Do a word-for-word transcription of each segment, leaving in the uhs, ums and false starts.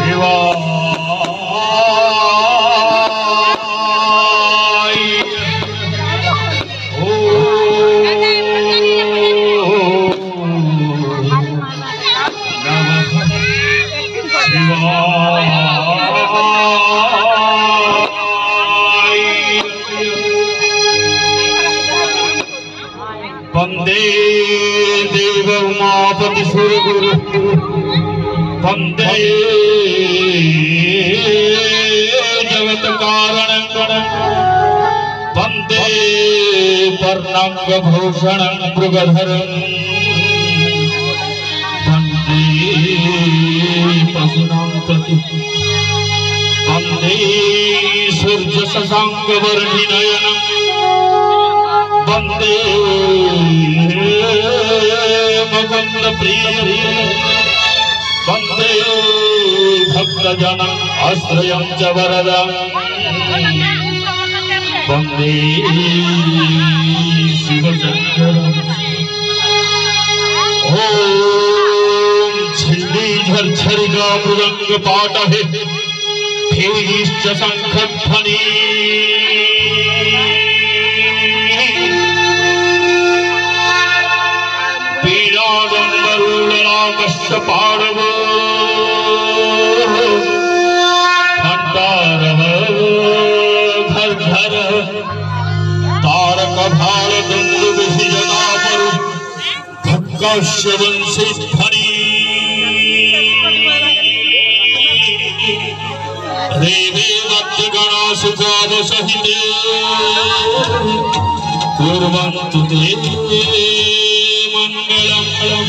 वंदे देव उमापति सुरगुरु वंदे जगत कारण वंदे वर्णंग भूषण मृगधर वंदे पशुनां पति वंदे सूर्य शशांक वर्णिनयन वंदे मुकुंद प्रिय वंदे भक्तजन आश्रयं च वरदं वंदे शिवशंकर ओम छिल्ली झरझरिका मृदंग पाटहे भेरीश्च शंखध्वनि पाड़व भंडारव घर घर तारक भाल दंड विजना पर भक्कश्य वंशी ध्वनि रेवे वक्त गणा सुखाव सहिते कुर्वन्तु ते मंगलम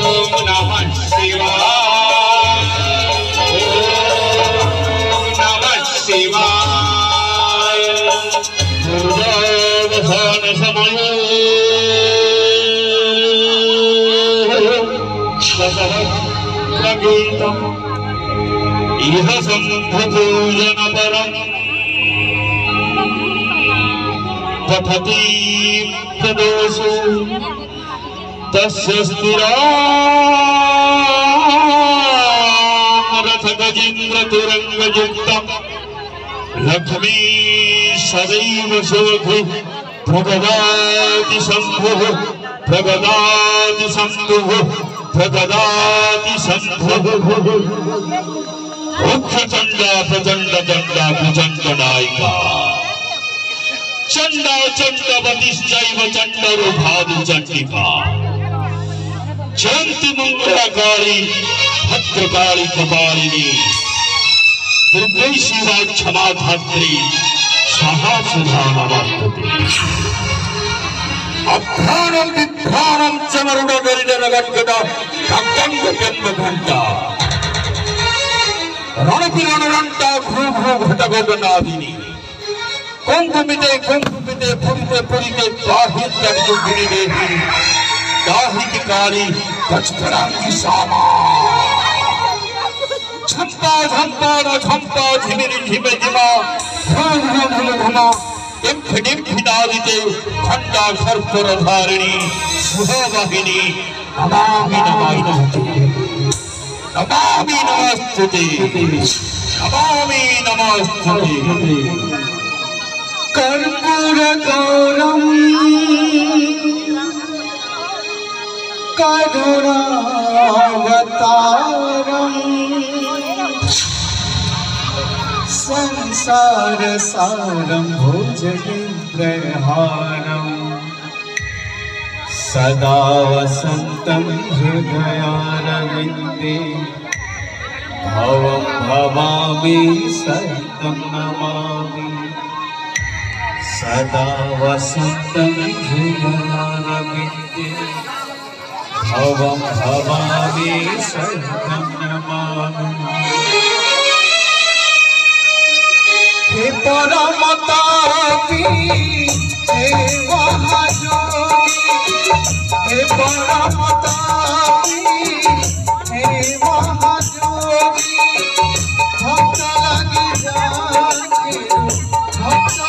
Namaste. गीतम् इह सम्भूजन परम् पठति प्रदोषो तस्य स्थिरामरथ गजेन्द्र तुरंगयुक्तम् लक्ष्मी सदैव शोभि प्रगदाति शम्भुः प्रगदाति शम्भुः प्रगदाति शम्भुः उग्रचण्डा प्रचण्ड चण्डा प्रचण्ड नायिका चण्डा चण्डवतिश्चैव चण्डरूपादि चण्डिका जयन्ती मंगलाकाली भद्रकाली कपालिनी दुर्गै शिवा क्षमा धात्री स्वाहा सुधा नमस्ते अभ्राणं विभ्राणं चमरुण गरुड गद्गदा गंगं गंग घंटा रणपिरण रंटा घ्रू घ्रू घट गगनादिनी कुंकुमिते कुंकुमिते पुरिते पुरिते दाहित तर्जु गिरि देवी दाहित काली कचकड़ांगी सामा झंपा झंपा न झंपा झिमिरि झिमे झिमा घूम घूम घूम घुमा डिम्फ डिम्फ दादिते खंडा सर्पर धारिणी सुहावाहिनी नमामि नमस्ते नमामि नमस्ते नमामि नमस्ते कर्पूर गौरम करुणावतारम संसार सारम भुजगेन्द्रहारम सदा वसन्तं हृदयारविन्दे भवं भवामि सहितं नमामि सदा वसन्तं हृदयारविन्दे भवं भवामि सहितं नमामि हे परमतापी हे महायोगी हे परमतापी हे महायोगी भक्त लागि जाके भक्त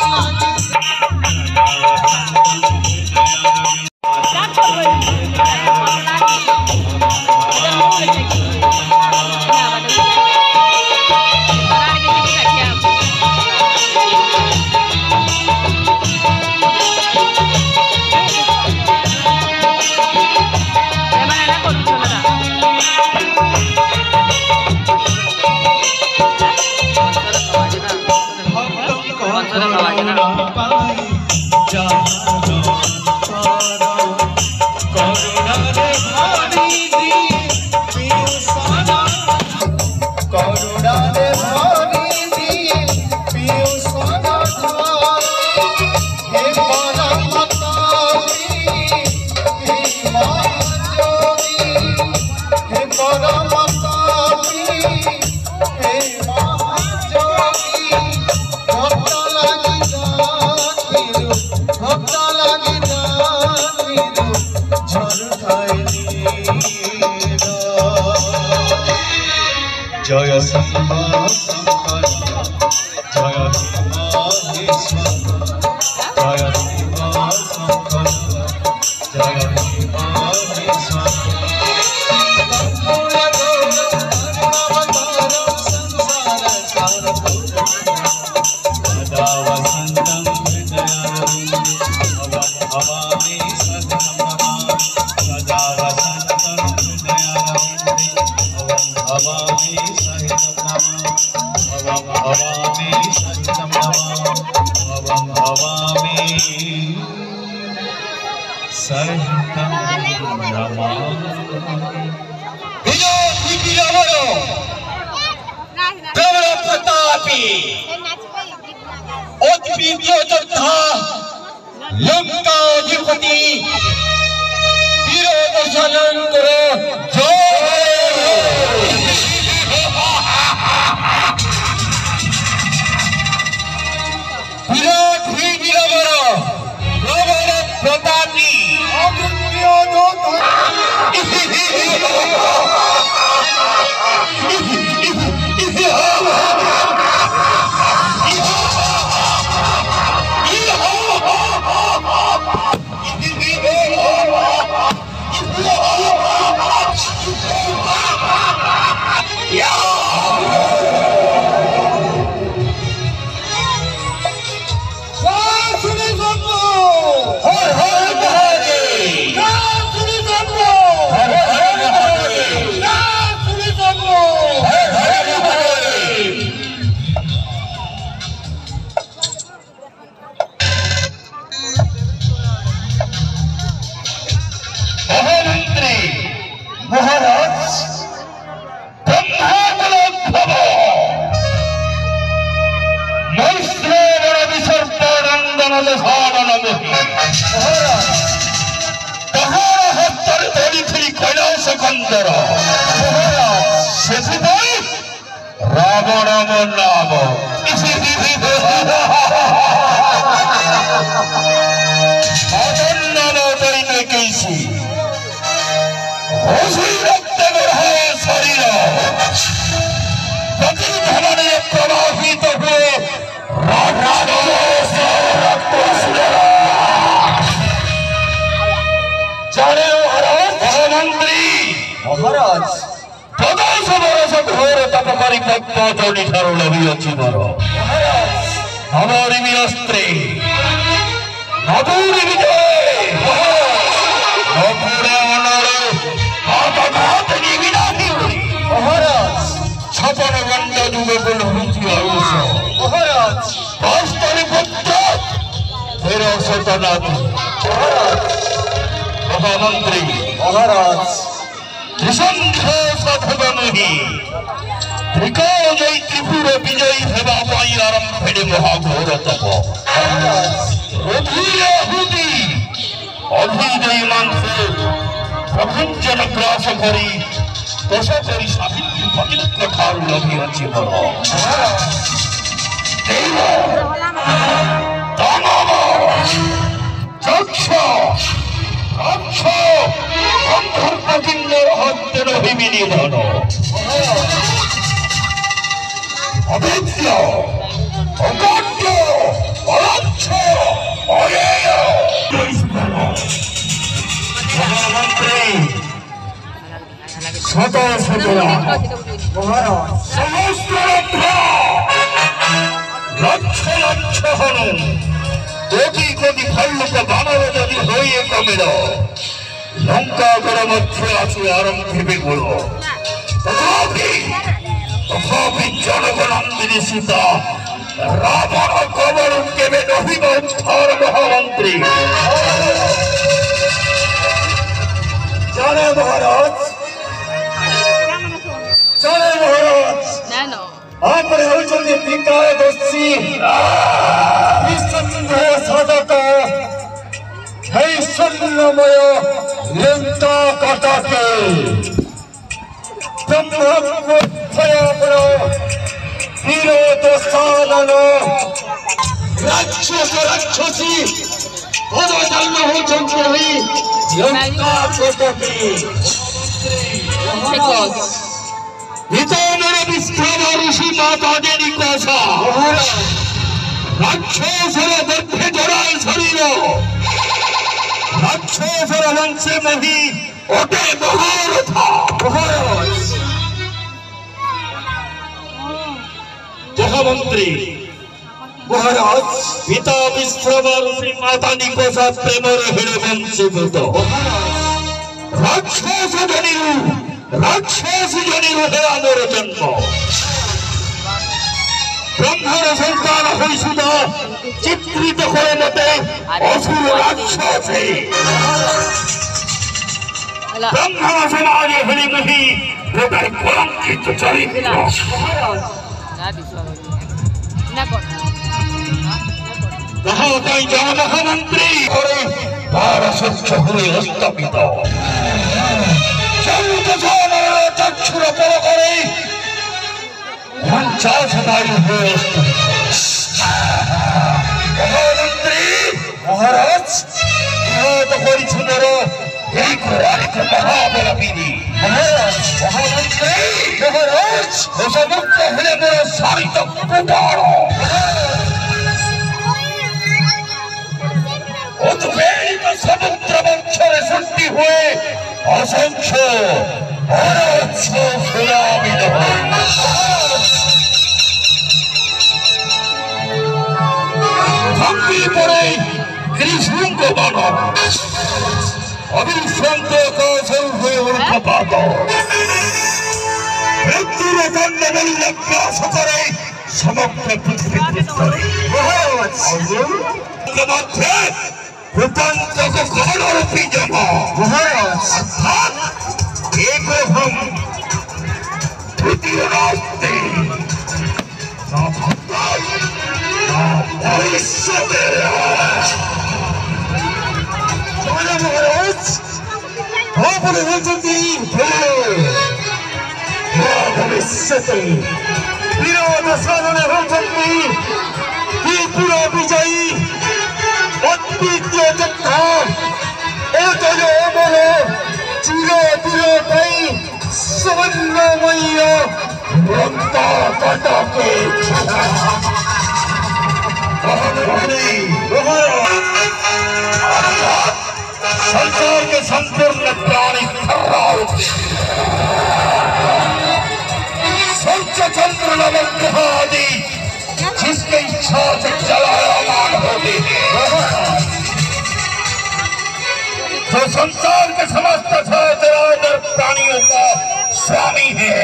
जय शंभो शंकर जय महेश्वर जय शिव शंकर जय महेश्वर सदा वसन्तं हृदयारविन्दे भवामि सहितं नमामि सदा वसन्तं हृदयारविन्दे भवामि सहितं नमामि भवं भवामि सहितं नमामि भवं भवामि सहितं नमामि विजय विजयवरो प्रबल प्रतापी अद्वितीय योद्धा लंकाधिपति वीरदशनंतर विराट वीरवर प्रबल प्रतापी अद्वितीय योद्धा एक एक महाबल पीरी महाराज समस्त हले मेरा सारी तक पुकारो उद्वेलित समुद्र वंशर सृष्टि हुए असंख्य अरच्छो सुनामिद भक्ति पड़े कृष्ण को मानो अभिशांत का सर्वे उल्कापातो मृत्यु दंड में लग्ना सतरे समग्र पृथ्वी पुष्टरे मध्य भूतंत्र को कमल रूपी जमा अर्थात एक हम द्वितीय रास्ते ना भगवान ना भविष्य तेरा महाराज आपने वचनदी भविष्यते विरोध साधने वचनदी कि पूरा विजयी अद्वितीय जत्था एतयो बोलो चिरो दिरो कई सुवर्णमय रंता कटा के संसार के संपूर्ण प्राणी सूर्य चंद्र नवग्रह आदि जिसके इच्छा से जलायमान होते हैं जो संसार के समस्त चराचर प्राणियों का स्वामी है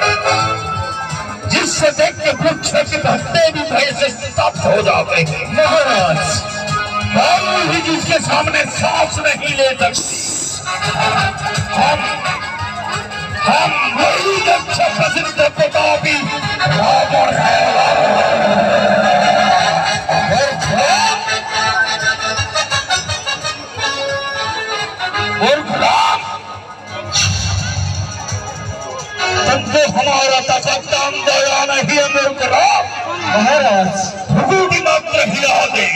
जिससे देख के वृक्ष के पत्ते भी भय से स्तब्ध हो जाते हैं महाराज बालू ही जिसके सामने सांस नहीं ले सकती हम हम वही दक्ष प्रसिद्ध प्रतापी रावण है तुमको हमारा तकद्दाम दया नहीं है मेरे महाराज भूमि मात्र हिला दे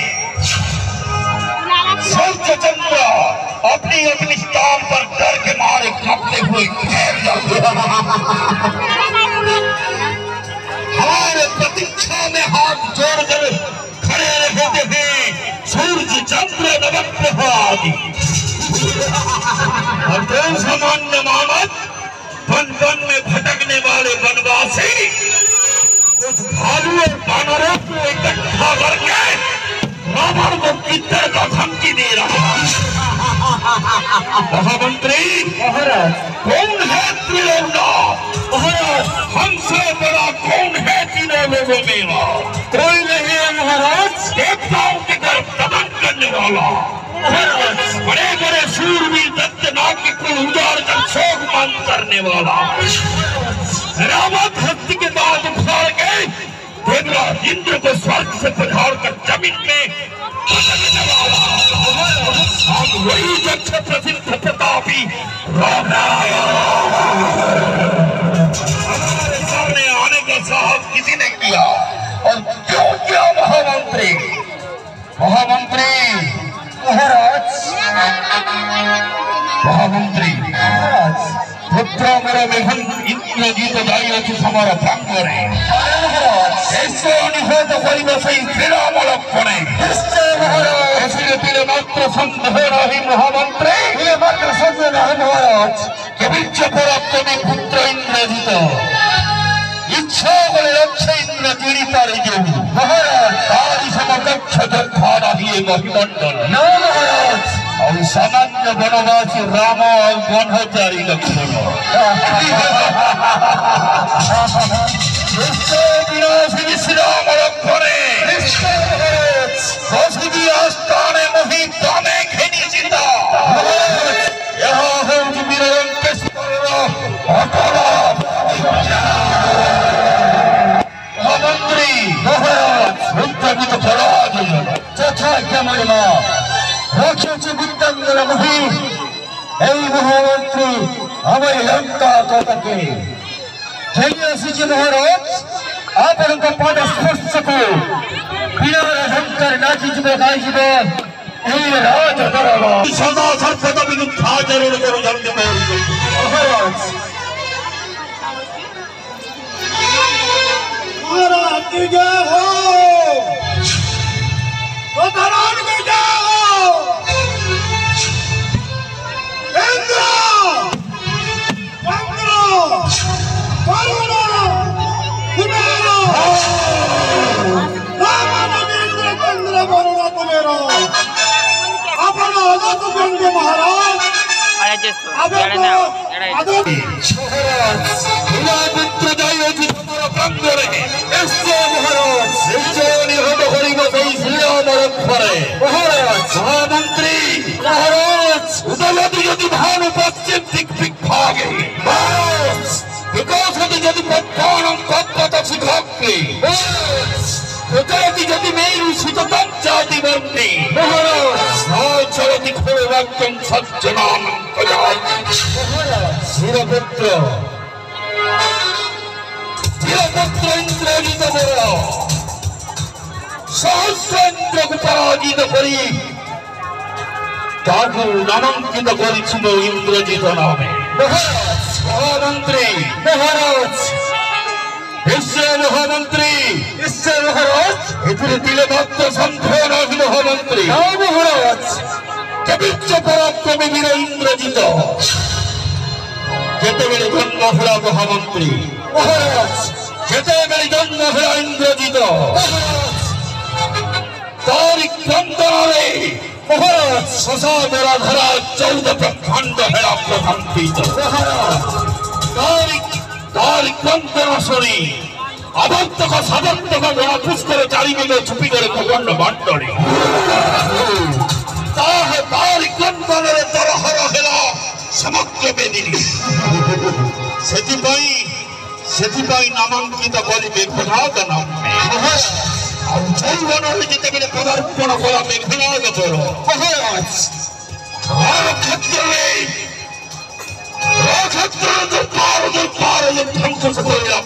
सूर्य चंद्र अपनी अपनी स्थान पर डर के मारे कांपते हुए हमारे प्रतीक्षा में हाथ जोड़कर खड़े रहते हैं सूर्य चंद्र नवग्रह आदि और कौन सामान्य मानव वन वन में भटकने वाले वनवासी कुछ भालू और बानरों को इकट्ठा करके रावण को किधर का धमकी दे रहा महामंत्री महाराज कौन है त्रिलोकना महाराज हमसे बड़ा कौन है तीनों लोगों में कोई नहीं है महाराज देवताओं के घर दमन करने वाला महाराज बड़े बड़े शूरवीर दत्तनाग को उजाड़ कर शोक मान करने वाला रावण हस्ती के बाद उखाड़ के देवराज इंद्र को स्वर्ग से पधार कर जमीन में पटकने वाला हम वही दक्ष प्रसिद्ध प्रतापी रावण हमारे सामने आने का साहस किसी ने किया और क्यों किया महामंत्री महामंत्री महाराज महामंत्री महाराज पुत्र मेरे मेघन इंद्रजीत जाइए कि हमारा भंग करे ऐसे अनिहत करिब सही विरामलक पड़े इसलिए तेरे मात्र संदेह नहीं महामंत्री ये मात्र संदेह नहीं महाराज कि बीच प्राप्त में पुत्र इंद्रजीत इच्छा बले रक्ष इंद्र पीड़िता रही महाराज तारी समकक्ष जत्था नहीं महिमंडल न महाराज और सामान्य वनवासी राम और वनचारी लक्ष्मण विनाशी विश्राम रखने आस्थाने मोही दामे घेनी जिंदा यहाँ हम की वीरंकेश महामंत्री महाराज रुद्रवित पराजय तथा क्या महिमा राक्षसी विद्यांगना मही এই মহামন্ত্রী আমার লঙ্কা কতকে জয় আসিছে মহারাজ ଆପଣଙ୍କ ପାଦ ସ୍ପର୍ଶକୁ ବିନା ଶଙ୍କର ନାଚିଯିବ ଗାଇଯିବ राज दरबार सदा सर्वदा विरुद्धाचरण करो जल्दी महाराज महाराज की जय हो महाराज की जय हो इंद्र चंद्र वरुण कुबेर राम इंद्र चंद्र वरुण कुबेर अपन आदत गंगे महाराज पुत्र जय प्रांगणे एसो महाराज सेजोनी हट करी बसई श्रीराम रक्षरे महाराज महामंत्री महाराज उदयति यदि भानु पश्चिम दिक दिग्भागे महाराज विकासति यदि पत्तानं कप्पत शिखाग्रे उदयति यदि मेरु सुततं जाति वर्ति महाराज चलति खोवाक्यं सज्जनानं कजाय महाराज शिरपुत्र शिरपुत्र इंद्रजित बरो सहस्रेन्द्र को पराजित करी ताकू नामांकित करिछिलो इंद्रजित नामे महाराज महामंत्री महाराज ईश्वर महामंत्री ईश्वर महाराज एथिरे दिले मात्र संदेह नाही महामंत्री महाराज कविच्च पराक्रमी वीर इंद्रजित जेतेबेले जन्म होला महामंत्री महाराज जेतेबेले जन्म होला इंद्रजित महाराज तारी क्रंदनारे महाराज ससा मेरा धरा चौदह ब्रह्मांड हेला प्रथंपित महाराज तारी तारी क्रंदना सुनी अभक्तक साधक्तक मेरा पुष्कर चारिदिके छुपी करे प्रचंड बांटड़ी ताहे तारी क्रंदनारे तरहर हेला समग्र बेदिनी सेतिपाई सेतिपाई नामांकित करी मेघनाद नाम और जैवन जेतेबेले पदार्पण कला मेघनाद पर महाराज क्षेत्रे क्षेत्र दरबार दरबार ध्वंस करिला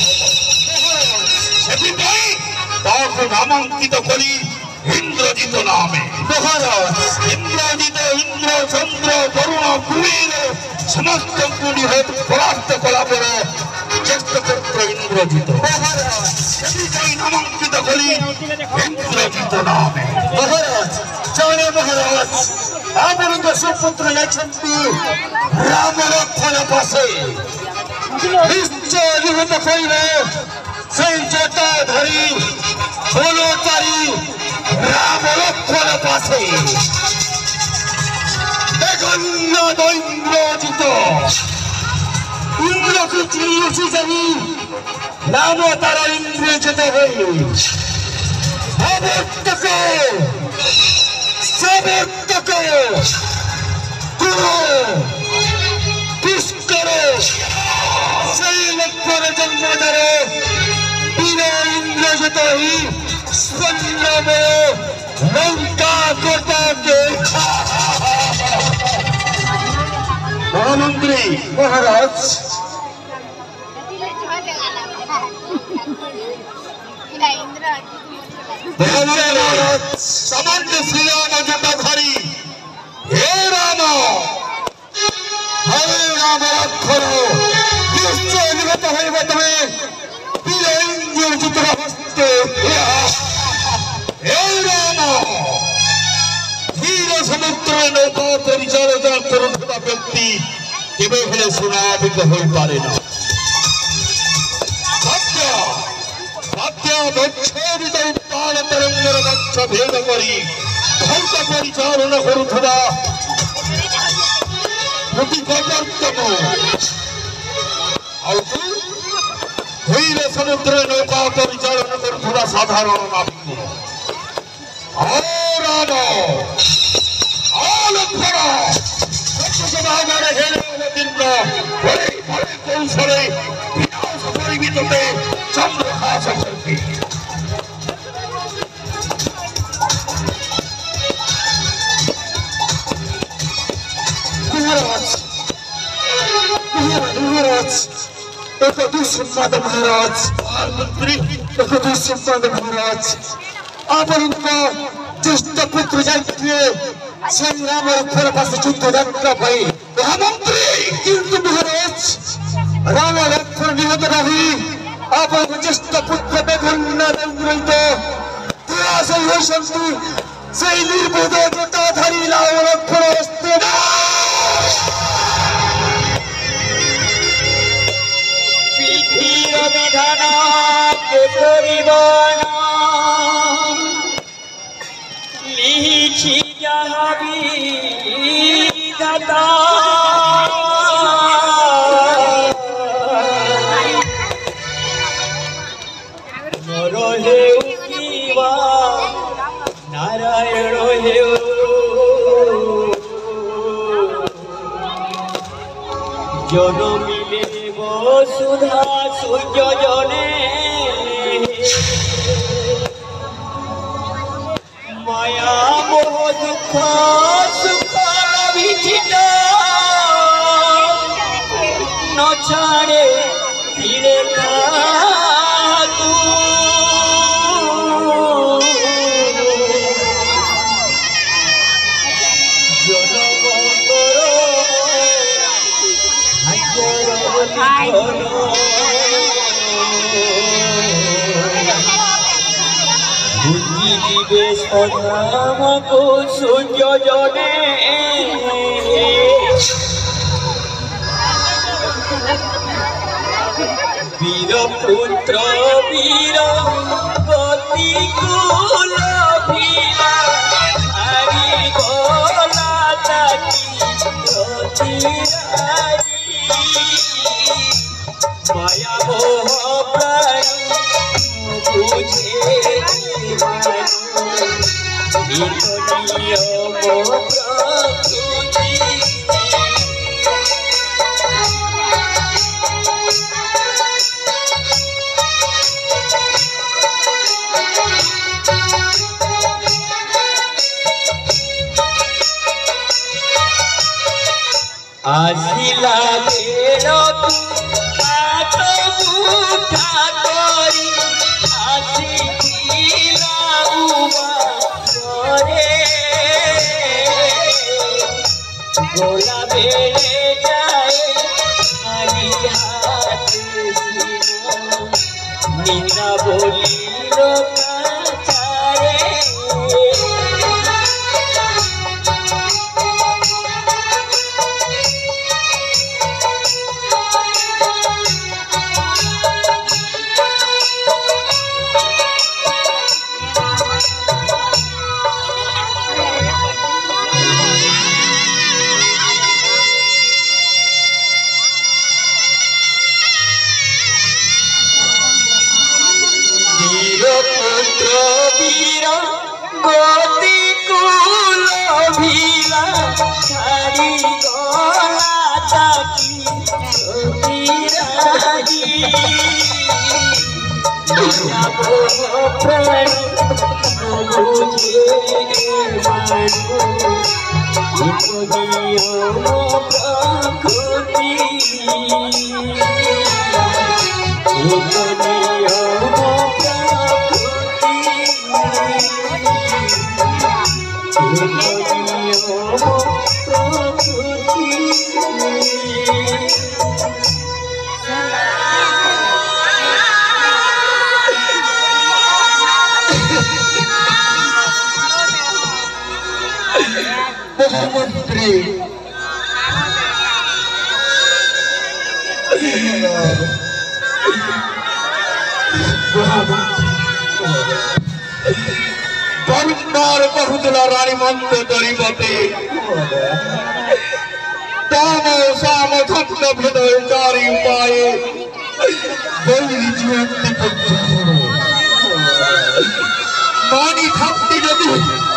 सेतिपाई ताकू नामांकित करी इंद्रजित नामे महाराज इंद्रजित इंद्र चंद्र वरुण कुबेर समस्त कुड़ी है परास्त कला पर ज्येष्ठ पुत्र इंद्रजित महाराज सेतिपाई नामांकित करी इंद्रजित नामे महाराज जाने महाराज आपन सुपुत्र लक्ष्मी राम लक्ष्मण पासे निश्चय युद्ध कइले संजता धरी बोलो तारी राम लक्ष्मण पासे जगन्नाथ इंद्रजित इंद्र को चिड़ियों जमी नाम तारा इंद्रजित है अभक्त को सबक्त को गुरु पुष्कर सही लक्ष्मण जन्म दरे बिना इंद्रजित ही स्वर्ण में लंका कोटा के महामंत्री महाराज सामान्य श्री राम जटाधारी हे राम हरे राम अक्षर निश्चय निगत है तुम्हें वीर चित्र हस्ते हे राम धीर समुद्र नौका परिचालना करुणा व्यक्ति केवे हेले सुनाभिक होई पारे ना सत्य सत्य बच्छेदित उत्ताल तरंगर बच्छ भेद करी धौत परिचालना करुथदा प्रति कवर्तन और धीर समुद्र नौका परिचालना करुथदा साधारण नाविक राम आलक्षण सत्यसभागारे हेले दिन बड़े बड़े कौशले विनाश परिमितते चंद्रहास करती महाराज महाराज एक दुष्संवाद महाराज मंत्री एक दुष्संवाद महाराज आप उनको ज्येष्ठ पुत्र जाइए श्री राम लक्ष्मण पास युद्ध यात्रा पाई महामंत्री किंतु महाराज राम लक्ष्मण निहत रही आप ज्येष्ठ पुत्र बेघन्न रंगित दुराशय होइसंति सेई निर्बोध जटाधारी राम लक्ष्मण अस्ते विधिर विधान के परिवार लिखी जहाँ विधाता नर हेउ किवा नारायण हेउ जनमिले सुधा सूर्य जने माया मोह दुख सुख विचित न छाड़े पीड़े खातू जनम करो बुद्धि दिवे सदाम को सूर्य जने वीर पुत्र वीर गति कुल भीरा हरि गोला ताकी माया मोह प्राण बुझे नियम प्रकृति आसिला बेल हाथ मुठा करी आसिला उबारे गोला बेले जाए खाली हाथ निंदा बोली लोका चारे वीर गति कुल भीला छाड़ी गला ताकी वीराजी प्राण बुझे मानो नियम प्रकृति नियम महामंत्री बारंबार बहुदला रानी मंत्र दरी बते ताम साम धत्न भेद चारि उपाय बैरी जीवंती पुत्र मानी थकती जदि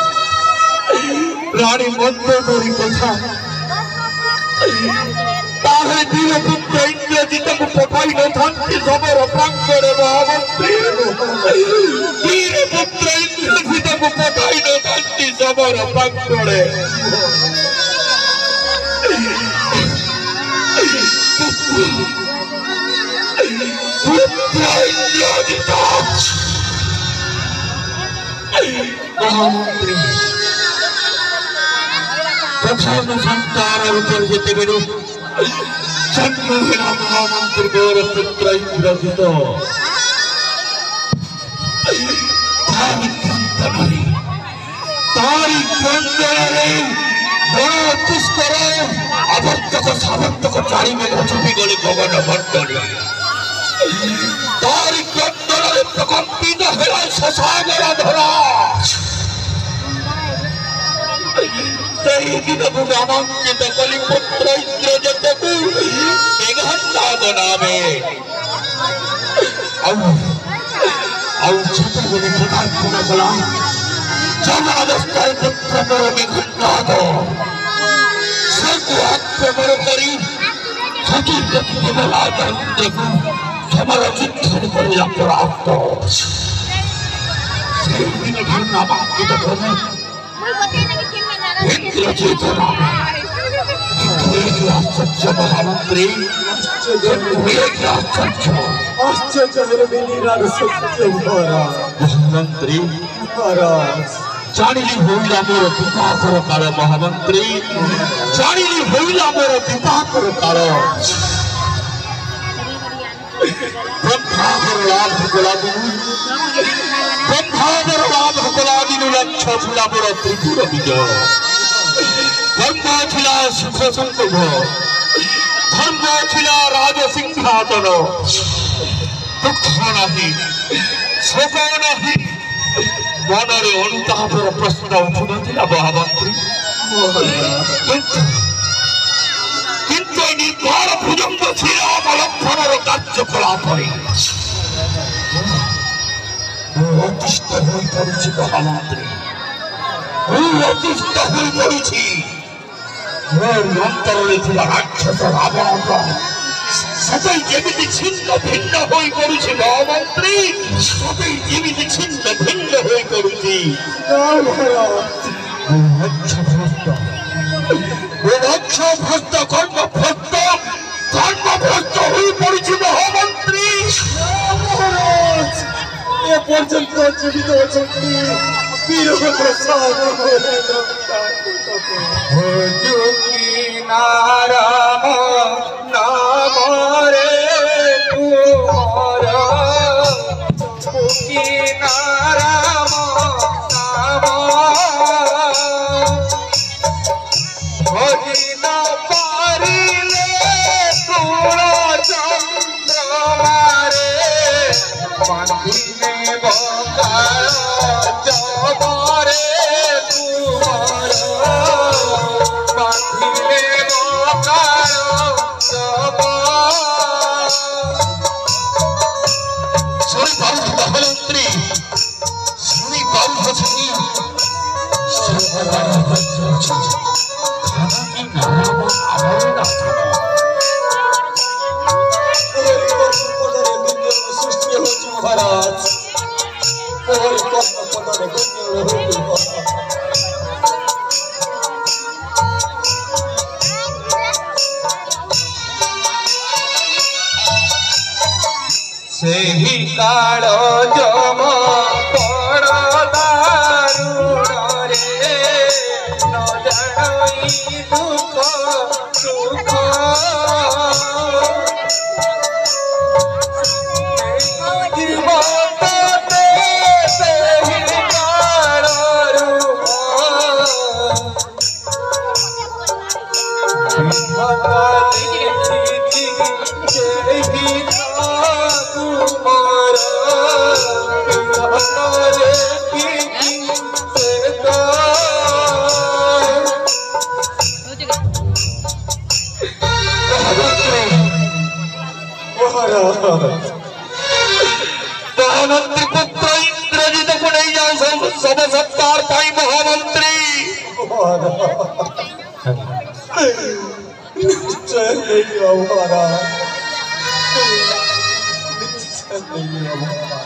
रानी मंत्र दरी कथा ताहे वीर पुत्र इंद्रजित को पठाई न थांती समर प्रांगणे महामंत्री वीर पुत्र इंद्रजित को पठाई न थांती समर प्रांगणे पुत्र इंद्रजित महामंत्री प्रथम संतान उत्तर जेते बेलु जन्म हेला महामंत्री मोर पुत्र इंद्रजित तारी कंदनरे तारी कंदनरे बड़ दुष्कर अवर्तक सावर्तक चारि मेघ छुपी गले गगन भट्टरे तारी कंदनरे प्रकंपित हेला शशागर धरा सही दिन नामांकित कलि पुत्र इंद्रजित को मेघन्ना बनावे अब अब छत्र को पदार्पण कला जनादस्तर पुत्र मोर मेघन्ना दो सर्व आक्रमण करी सचित केवलाज इंद्र को समर चित्तन करिया प्राप्त सही दिन नामांकित करी इंद्रजित सच्चा महामंत्री महामंत्री जानिली होइला मोर विवाहर काल महामंत्री जानिली होइला मोर विवाहर काल ब्रह्मावर लाभ कलादिनु ब्रह्मावर लाभ कलादिनु लक्ष्य थिला मोर त्रिपुर विजय धर्म थिला सुख संकल्प धर्म थिला राज सिंहासन दुख नहीं शोक नहीं मनरे अनुतापर प्रश्न उठुनथिला महामंत्री किंतु निर्भर भुजंग थिला मलम्फनर कार्यकलाप अतिष्ठ होई पड़ुछि महामंत्री अतिष्ठ होई पड़ुछि मोर अंतरे थिला राक्षस रावण सतई जेमिति छिन्न भिन्न होई पड़ुछि महामंत्री सतई जेमिति छिन्न भिन्न होई पड़ुछि भ्रष्ट भ्रष्ट कर्म भ्रष्ट कर्म भ्रष्ट होई पड़ुछि महामंत्री ए पर्यंत जीवित अछंती वीर प्रसाद जोगी नाराम नाम रे तुमर जोगी नाराम नाम हरि न पारिले तुण चंद्रमा रे बांधिने बकार जबरे तुमर बांधिने बकार जब सुनी पारुष महामंत्री सुनी पारुष सुनी सर्वदान वज्र छुछ खाना की नाम आमरे ना सृष्टि होची महाराज और कर्म पदरे गण्य होती सेही काल जम बड़ दारुण रे न जानई दुख सुख जीवत दे सेही काल रूप महामंत्री पुत्र इंद्रजित को नहीं जाए सब सब सत्कार पाई महामंत्री निश्चय नहीं हमारा निश्चय नहीं हमारा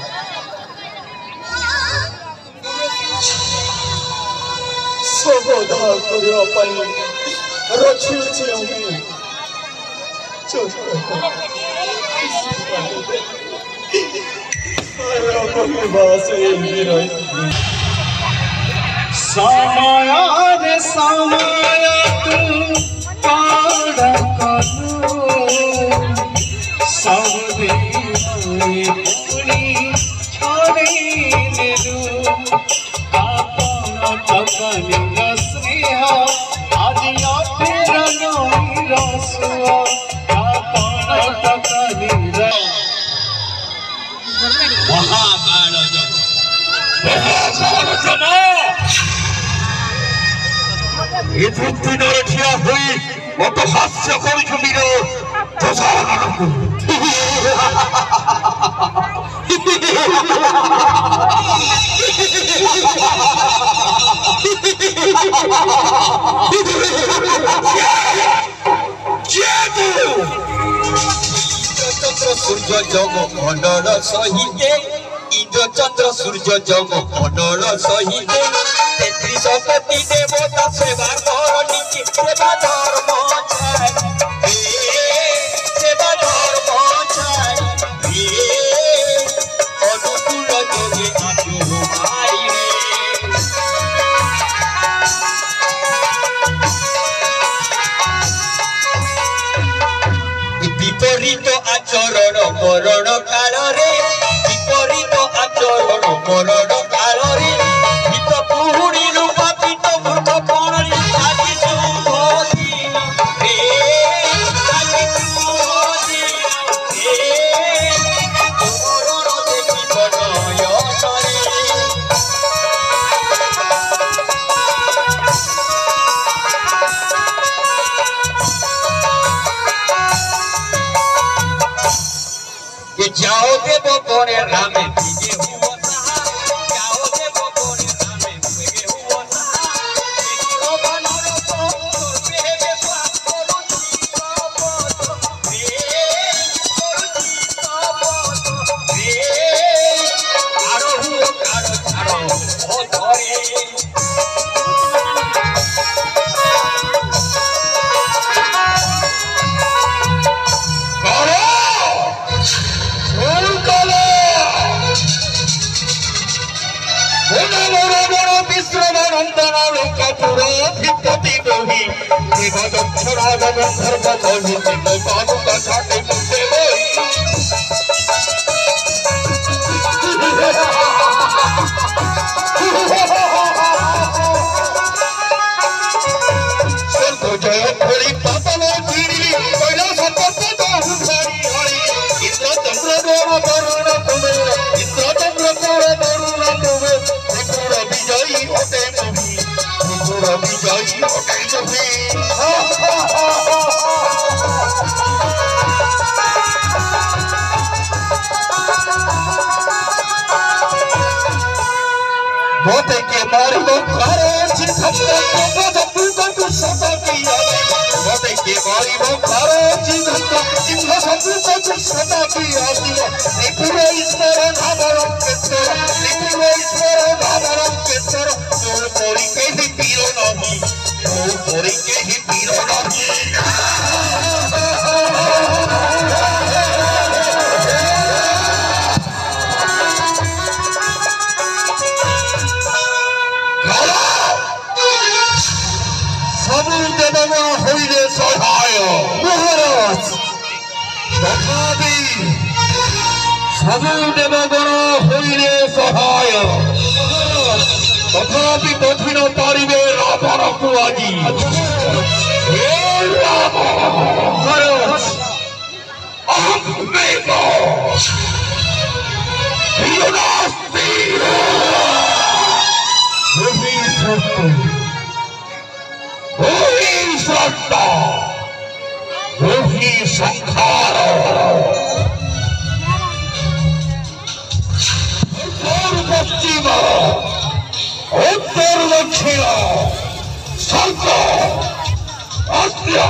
सबदा करिया पाई रखी छी हमें चलो अरे अपने बासे भी रही समय रे समय तू काढ़ करू सब पूरी छोड़ी मेरू आपन तकनी रस्नेह आज फिर नई रसुआ आपन तकनी महाकाल जम महाकाल जम ए धरती नरे ठिया होई मत हास्य करूछुमी रे दशाननकु चंद्र सूर्य जग मंडल सहिते इंद्र चंद्र सूर्य जग मंडल सहिते तेत्रिश कोटि देवता सेवा करनी सेवा धर्म छाड़ी सेवा धर्म छाड़ी अनुकूल जोगे आजो भाई विपरीत आचरण मरण काल रे विपरीत आचरण मरण काल रे हित पुहुड़ी रूप पित मूर्ख पण आदि शुभ दिन रे आदि शुभ दिन रे मरण देखि बनय ये जाओ देव कोने रामे भीगे हुआ सहारा जाओ देव कोने रामे भीगे हुआ सहारा ओ बनरो तो बेबे पारो जीता बोतो रे ओ जीता बोतो रे आरो हुओ कारो छाड़ो ओ धरे बोते के मारी लो खारे चिंता को जब तू सदा किया बोते के मारी लो खारे चिंता चिंता सब तू सदा किया त्रिपुरा ईश्वर नामरम केसर त्रिपुरा ईश्वर नामरम केसर तोर परी के ही पीरो नहीं तोर परी के ही पीरो नहीं सबु देवगण होइले सहाय तथापि कठिन पारिबे रावण को আজি हे राम महाराज अहमेव वीरनास्ति होई सत्य होई सत्य होई संखार पश्चिम उत्तर दक्षिण सर्व अस्य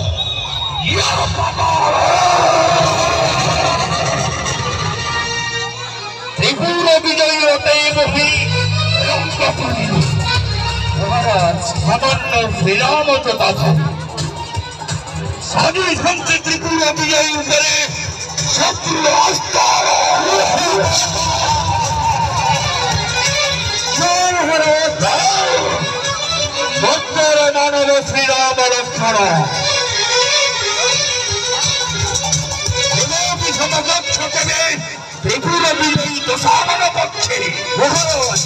त्रिपुर विजयी अतएव महाराज सामान्य विराम चता साधु संत त्रिपुर विजयी उपरे शत्रु अस्तार जय महाराज भक्तर मानव श्री राम लक्ष्मण समकक्ष केवे त्रिपुर विजयी दशानन पक्षे महाराज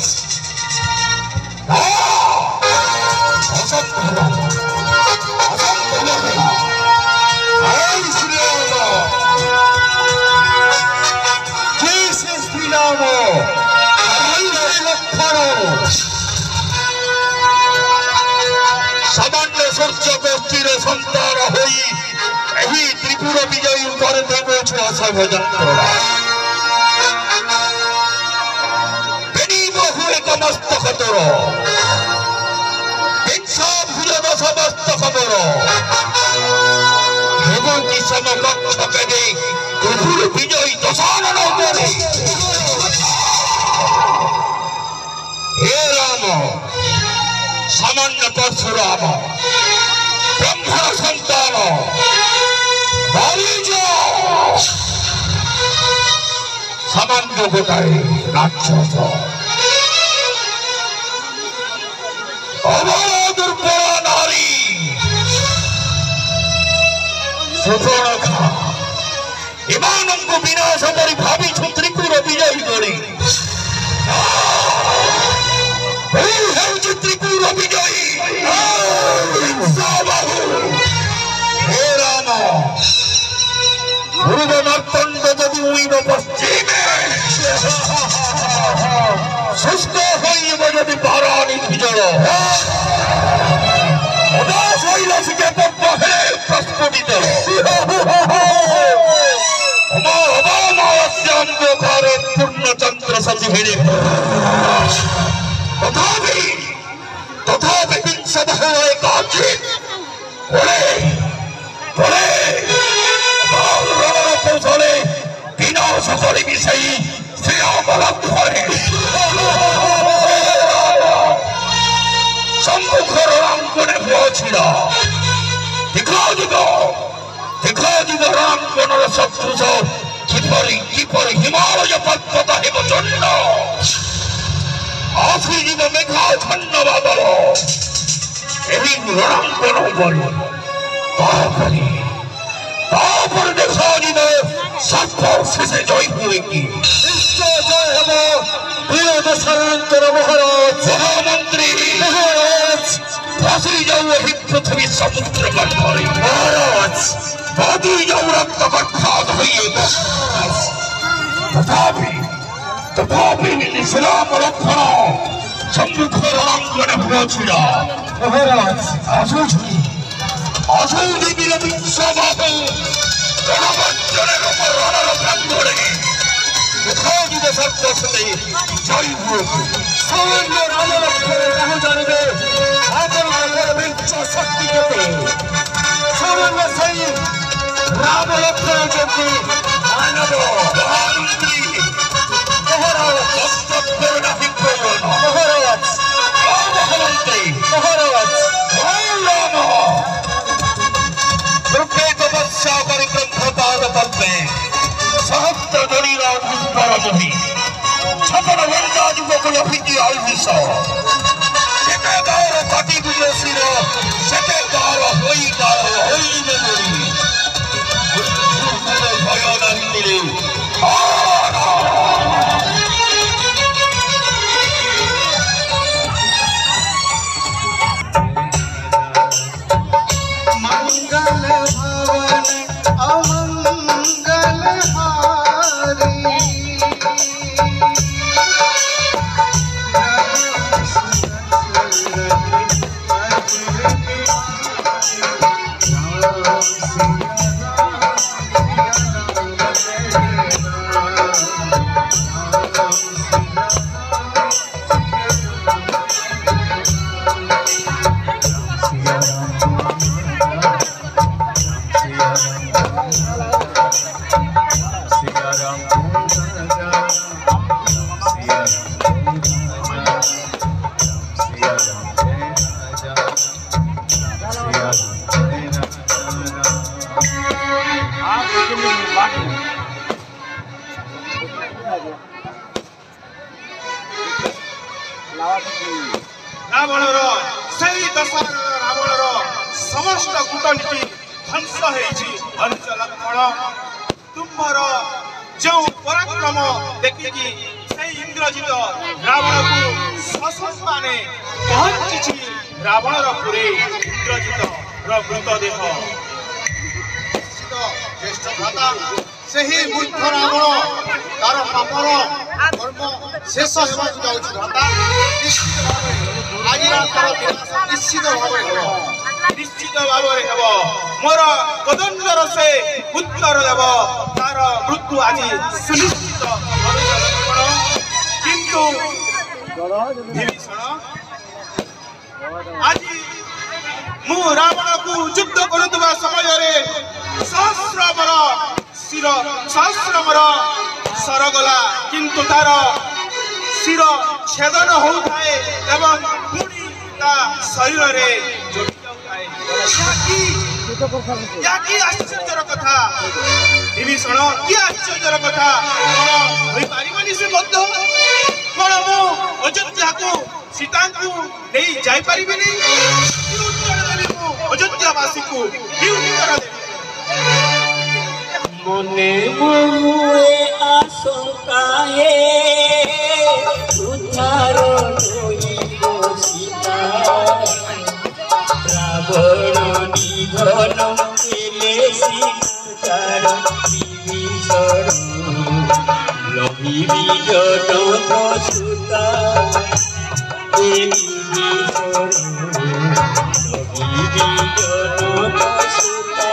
असंभव असंभव जय श्री राम जय श्री राम लक्ष्मण सामान्य सूर्य गोष्ठीर संतान होई एही त्रिपुर विजयी ऊपर देवछ असभ यंत्रणा बेनी बहु एक मस्तक तोर हिंसा भुजन समस्तक मोर हेमंती समकक्ष केवे त्रिपुर विजयी दशानन उपरे हे राम सामान्य परशुराम ब्रह्म संतान सामान्य गोटाए राक्षस दुर्बल नारी सुपर्णखा एमानंको विनाश करी भावी त्रिपुर विजयी करी त्रिपुर विजयी हे राम पूर्व मार्तंड यदि उइब पश्चिमे शुष्क हईब यदि पारानी भिजल उदास हईल सिके पद्म हेले प्रस्फुटित अमावस्यांधकारे पूर्णचंद्र सचि हेले तथापि तथापि विंशतः एकाचित् कोले कोले कौशले विनाश करी विषयी श्री राम लक्ष्मण सम्मुख रणांगने पहुंचिला दिखा दिगो दिखा दिगो रणांगनर शत्रु किपरि किपरि हिमालय पर्वत हेब चंड आसी जीव मेघाच्छन्न बादल एही रणांगन उपरि तापरि तापर देखा जीव सत्तर शेषे जय हुए की निश्चय जय हेब प्रिय दशानंतर महाराज महामंत्री महाराज फासी जाऊ एही पृथ्वी समुद्र गंधरे महाराज बादी जाऊ रक्त गड्ढाद हइए तथापि तथापि श्रीराम लक्ष्मण सम्मुख रणांगने पहुंचिला महाराज आसुजी आसुजी बिरति सभाको रणवंचने ऊपर रणर प्रांगणे दिखाई दे शब्द सुने जय हो सामान्य राम लक्ष्मण कहाँ जानिबे आपन आगर बिच शक्ति केते सामान्य सही राम लक्ष्मण केते मानव महामंत्री महाराज वक्तव्य नहीं कोई महाराज महामंत्री महाराज राम दुर्भेद वर्षा करी ब्रह्मपाद पद्मे सहस्त्र जड़ीरा पुष्पर मोहि छपन वंदा जुगक लभिति आयुष सेते गार काटी बुझे सिर सेते गार होई गार होई मेमोरी भय नहीं मिले मंगल भवन अमंगल हारी ସେହି ଦଶହରା ରାବଣର ସମସ୍ତ କୂଟନୀତି ଧ୍ୱଂସ ହେଇଛି। ଅନୁଜ ଲକ୍ଷ୍ମଣ ତୁମର ଯେଉଁ ପରାକ୍ରମ ଦେଖିକି ସେହି ଇନ୍ଦ୍ରଜିତ ରାବଣକୁ ସଶସ୍ତ୍ରାନେ ପହଞ୍ଚିଛି ରାବଣର ପୁରେ ଇନ୍ଦ୍ରଜିତର ମୃତଦେହ। ଜ୍ୟେଷ୍ଠ ଭ୍ରାତା ସେହି ମୂର୍ଖ ରାବଣ ତାର ପାପର କର୍ମ ଶେଷ ହେବାକୁ ଯାଉଛି ଭ୍ରାତା। ନିଶ୍ଚିତ ଭାବରେ ଆଜି ତାର ବିନାଶ ନିଶ୍ଚିତ ଭାବରେ ହେବ। ନିଶ୍ଚିତ ଭାବରେ ହେବ। ମୋର କଦଣ୍ଡର ସେ ଉତ୍ତର ଦେବ ତାର ମୃତ୍ୟୁ ଆଜି ସୁନିଶ୍ଚିତ। କିନ୍ତୁ ବିଭୀଷଣ ଆଜି ମୁଁ ରାବଣକୁ ଯୁଦ୍ଧ କରୁଥିବା ସମୟରେ ସହସ୍ରମର ଶିର ସହସ୍ରମର ସରଗଲା କିନ୍ତୁ ତାର ଶିର ଛେଦନ ହେଉଥାଏ ଏବଂ ପୁଣି ତା ଶରୀରରେ ଯୋଡ଼ି ଯାଉଥାଏ। କି ଆଶ୍ଚର୍ଯ୍ୟର କଥା ବିଭୀଷଣ, କି ଆଶ୍ଚର୍ଯ୍ୟର କଥା। କଣ ହୋଇପାରିବନି ସେ ମଧ୍ୟ? କଣ ମୁଁ ଅଯୋଧ୍ୟାକୁ ସୀତାଙ୍କୁ ନେଇ ଯାଇପାରିବିନି? କି ଉତ୍ତର ଦେବି ମୁଁ ଅଯୋଧ୍ୟାବାସୀକୁ? କି ଉତ୍ତର ଦେବି? মনে বহুয়ে আশঙ্কা হে উদ্ধার হইব সীতা রাবণ নিধন পেলে সীতার বিভীষণ লভিবি জনক সুতা হে বিভীষণ লভিবি জনক সুতা।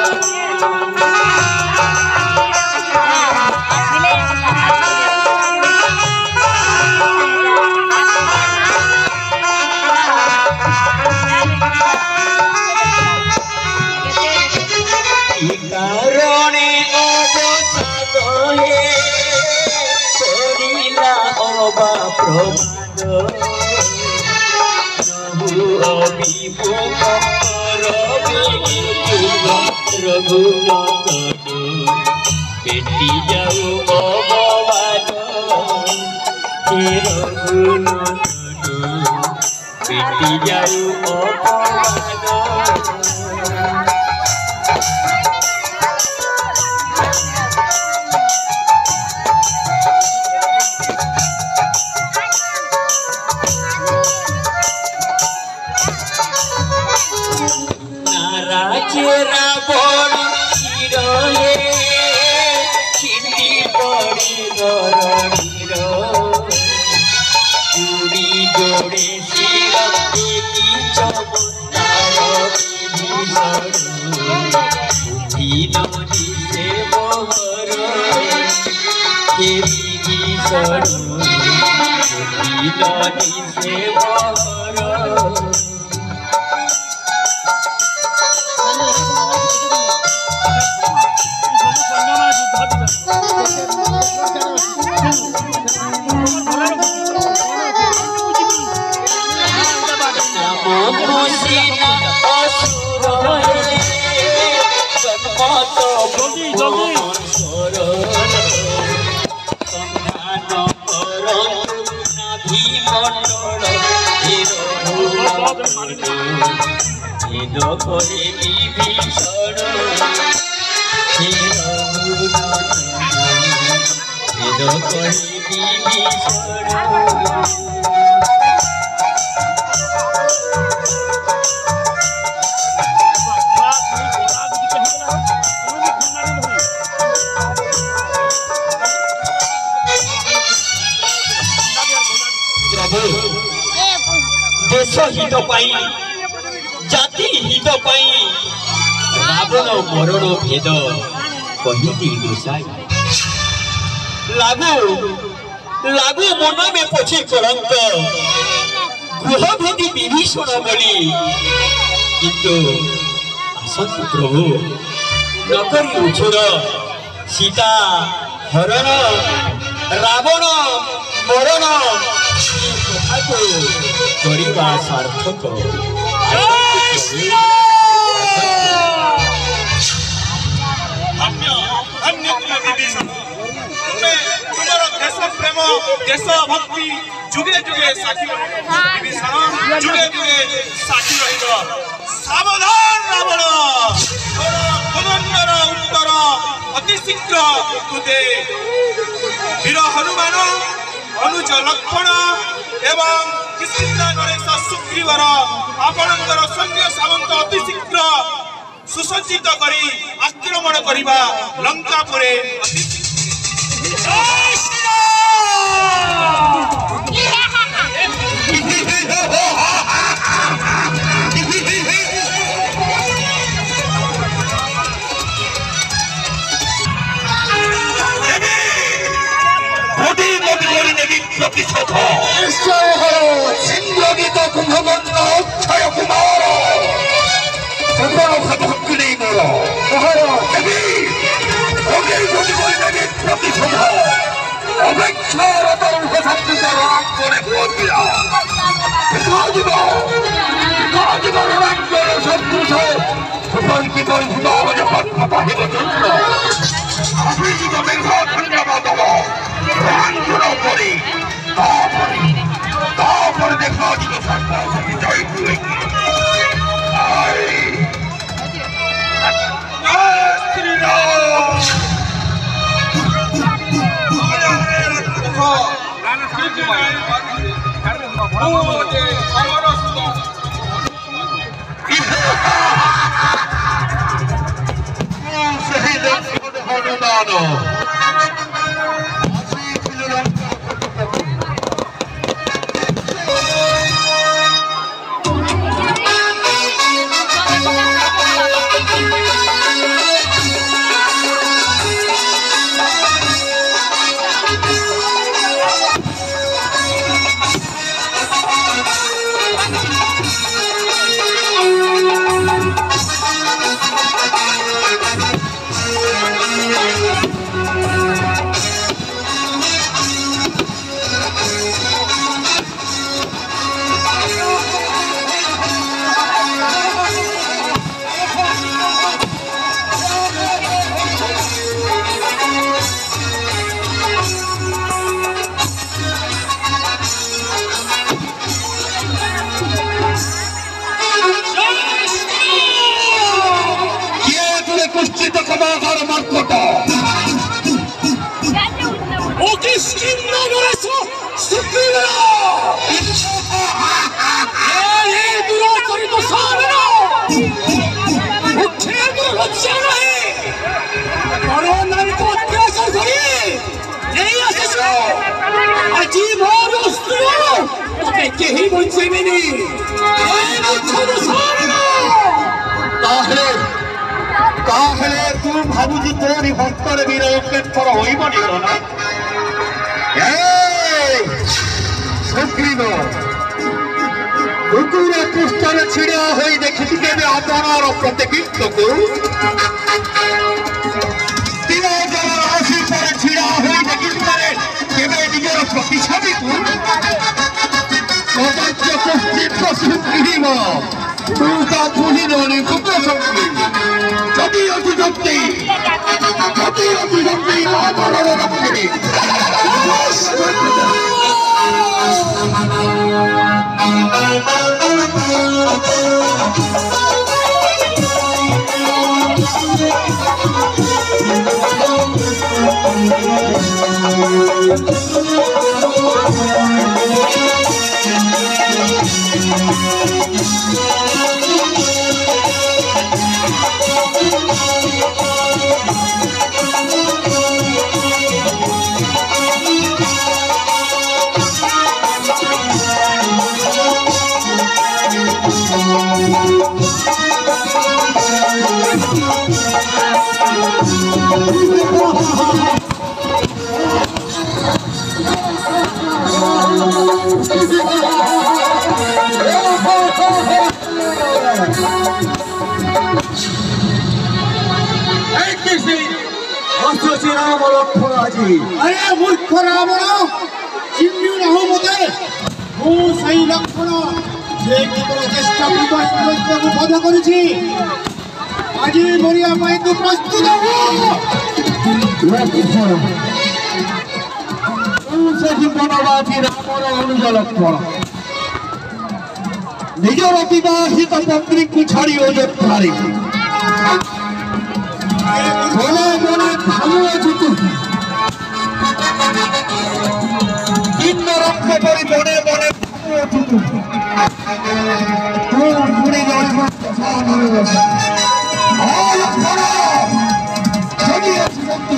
কারণে অবসাদ হে করিলা অবা প্রমাদ প্রভু অভিমুখ রবে যুগ রঘুনন্দন পেটি যাও অববাদ হে রঘুনন্দন পেটি যাও অববাদ। রাবণ শিরে ছিটি পড়ে ধরণীর চুরি জোড়ে শির দেখি চমৎকার বিভীষণ বুদ্ধি নদীতে বহর হে বিভীষণ বুদ্ধি নদীতে বহর। করে বিভীষণ ভেদ করে বিভীষণ। देश हित पाई जाति हित पाई रावण मरण भेद कही गोसाई लागू लागू मन में पछे कलंक गृह भेदी विभीषण बोली किंतु आसत प्रभु नकरी उछोर सीता हरण रावण मरण कथा सार्थक देश प्रेम देश भक्ति जुगे जुगे साथी विभीषण ଯୁଗେ ଯୁଗେ ସାକ୍ଷୀ ରହିବ। ସାବଧାନ ରାବଣ, କୋଦଣ୍ଡର ଉତ୍ତର ଅତି ଶୀଘ୍ର ତୁଦେ। ବୀର ହନୁମାନ, ଅନୁଜ ଲକ୍ଷ୍ମଣ ଏବଂ କିସ୍କିନ୍ଧା ଗଣେଶ ସୁଗ୍ରୀବର ଆପଣଙ୍କର ସୈନ୍ୟ ସାମନ୍ତ ଅତି ଶୀଘ୍ର ସୁସଜ୍ଜିତ କରି ଆକ୍ରମଣ କରିବା ଲଙ୍କାପୁରେ ଅତି ପ୍ରତିଶୋଧ ସିଂହଗୀତ କୁମ୍ଭଗଣ୍ଡ ଅକ୍ଷୟ କୁମାର ସଫଳ ଭକ୍ତି ନେଇ ମୋର ପ୍ରତିଶୋଧ ଅପେକ୍ଷାରତ ଉପଶକ୍ତିର ରଣାଙ୍କରେ ପହଞ୍ଚିଲା। ଦେଖାଯିବ ଦେଖାଯିବ ରଣାଙ୍କର ସଦୃଶ ସୁପରିଚିତ ଭୂଭାବଜ ପଦ୍ମପାହିବ ଚନ୍ଦ୍ର ଅଭିଯିବ ମେଘ ଧନ୍ୟବାଦ ରଣାଙ୍କର ପରି ତାପରେ ତାପରେ ଦେଖାଯିବ ସର୍ବଶକ୍ତି ଜୟ ହୁଏ ভাবুছি তোর ভক্তরে বীর অক্ষেত্র হইব না সুগ্রীব কুকুর পৃষ্ঠরে ছিড়া হয়ে দেখিছি কেবে আপনার প্রতিকৃতকু রাশি পরে ছিড়া হয়ে দেখিছি পারে কেবে নিজের প্রতিছবিকু সুগ্রীব তু তা বুঝিলনি কুপ্রসঙ্গী যদি অতি শক্তি যদি অতি শক্তি মহাভারত রক্ষিণী अरे मूर्ख रावण चिन्हु ना मते मु सही लक्षण जे केवल चेष्टा को बध करूची आज मरिया पाई तू प्रस्तुत हो तू से जीवन बाजी रावण अनुज लक्षण ନିଜର ବିବାହିତ ପତ୍ନୀକୁ ଛାଡ଼ି ଅଯୋଧ୍ୟାରେ ମନେ ମନେ ଭାବୁଅଛୁ ତୁ କିନ୍ନରଙ୍କ ପରି ମନେ ମନେ ଭାବୁଅଛୁ ତୁ ତୁ ପୁଣି ରହିବ ଯଦି ଅଛନ୍ତି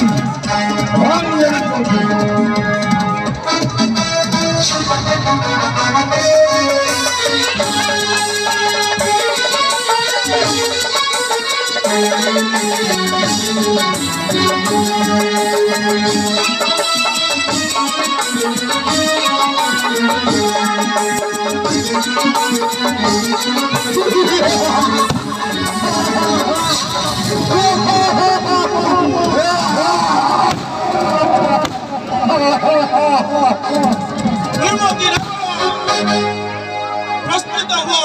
प्रस्तुत हो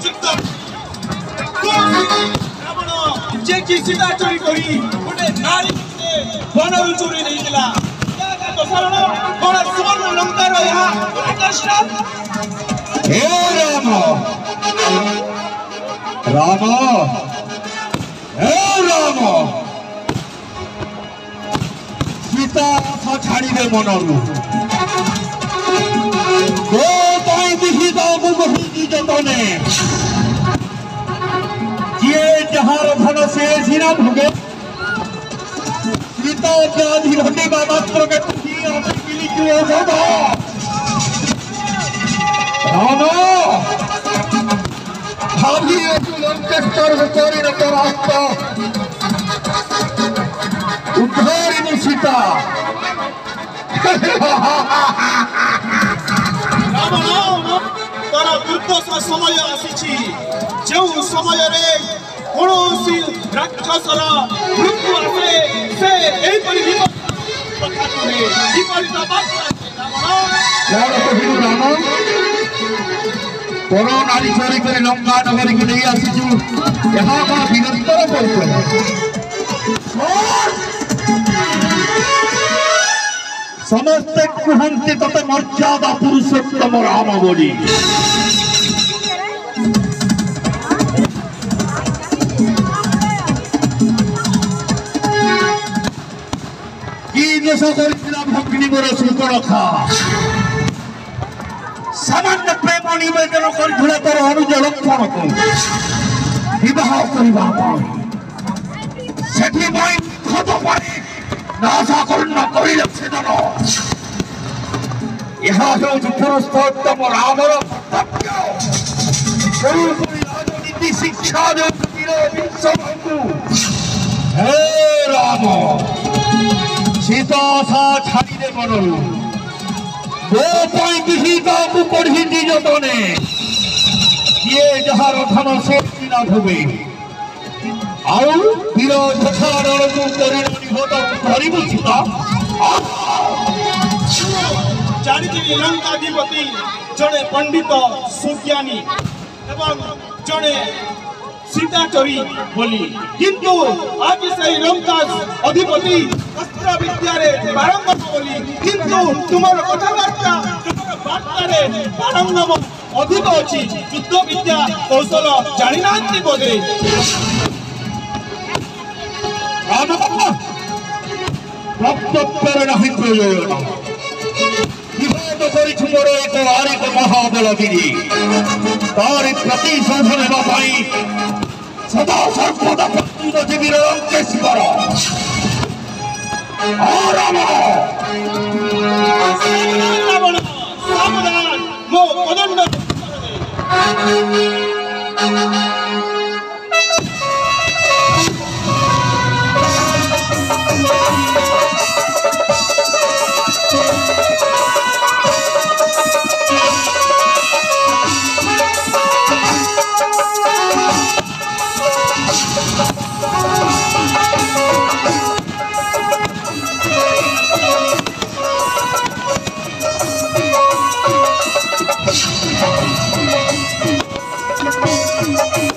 जे कि सीधा चोरी करी गोटे नारी बनरू चोरी नहीं दिला कारण कौन सुवर्ण लंकार यहाँ हे राम राम हे राम सीता छाड़ी दे मनरू तो ताई दिहिता को बहुत जतने ये जहार धन से सिरा भोगे सीता क्या धीरंडी मात्र के तुझी आपे किली क्यों होगा राम भाभी लंकेश्वर विचारी न कर आपका उद्धारी न सीता राम राम तारा दुर्दशा समय आसी जो समय रे कौन राक्षसर मृत्यु आसे से एपरि विपरीत राम पर नारी चोरी कर लंका नगर की नहीं आसीचु यहाँ का निरंतर परिचय समस्ते कहते तते मर्यादा पुरुषोत्तम राम बोली कि देश करिला भग्नी मोर सुकरखा सामान्य प्रेम निवेदन कर तोर अनुज लक्षण को विवाह करवा से खत पाई नाशा कर्ण कर यह पुरुषोत्तम रामर राजनीति शिक्षा हे राम सीता सा छाड़ी दे मनरू विहिता को पढ़ी दी जतने ये जहार धन से ना भोगे आउ वीर झछाड़ को करिणी होता धरिबु सीता जानी लंकाधिपति जड़े पंडित सुज्ञानी एवं जड़े सीताचोरी बोली किंतु आज से लंका अधिपति अस्त्र विद्या पारंगम बोली किंतु तुम्हार कथबार्ता तुम्हार बार्ता पारंगम अधिक अच्छी युद्ध विद्या कौशल जानी ना बोधे प्रत्यक्षर नहीं प्रयोजन विवाद कर एक आरिक महाबल विधि तारी प्रतिशोधन सदा सर्वदा प्रस्तुत जीवी लंकेश्वर सावधान मो पदंड Thank you.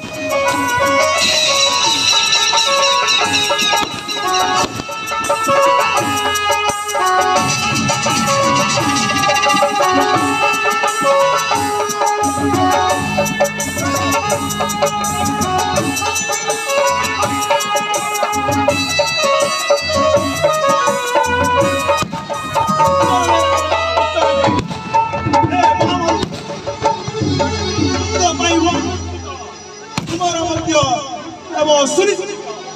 सुनिश्चित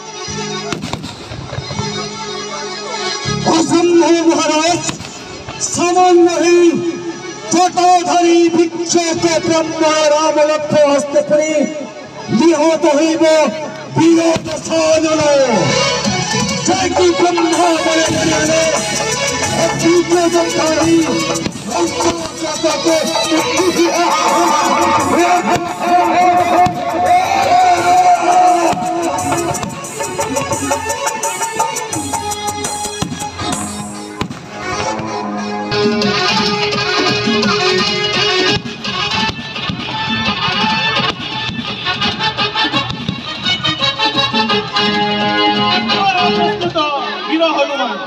असंभव महाराज समान नहीं जटाधारी भिक्षक ब्रह्मा राम लक्ष्मण हस्त परि निहत हईब वीर सानन जयकि ब्रह्मा बले बले अद्भुत जटाधारी वीर हनुमान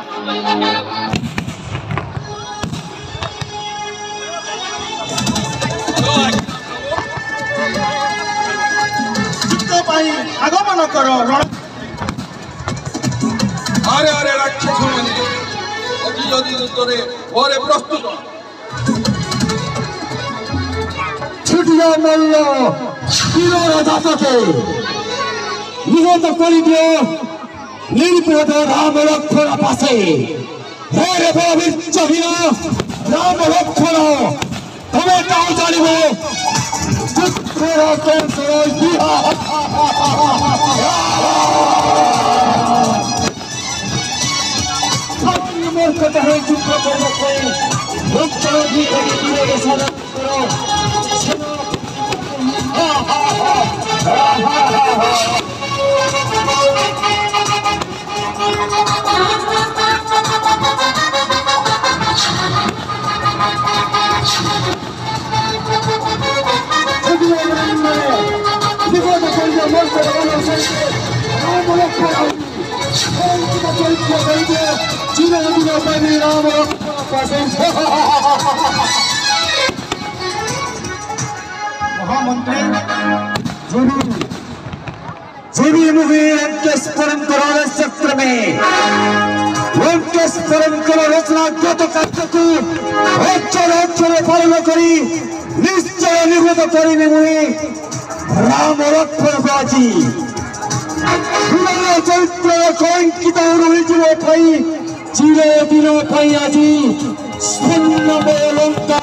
आगमन कर अरे अरे राक्षस माने अति जदि युद्धरे घरे प्रस्तुत छुटिया मल्ल वीर दासके निहत करि दियो निर्पद राम लक्ष्मण पासे हेरे पवित्र वीर राम लक्ष्मण तमे ताऊ जानिबो चित्तर केसर बिहा मूर्ख कहे युद्ध करने को मुक्त भी कभी वीर के साथ करो हा हा हा हा हा महामंत्री जीवी मुझे लंकेश परंपरा सत्र में लंकेश परंपरा रचना गत कार्यकु अक्षर अक्षर पालन करी निश्चय निवृत्त करी मुझे राम लक्ष्मण बाजी चरित्र कलंकित रही चिर दिन आज स्वर्ण लंका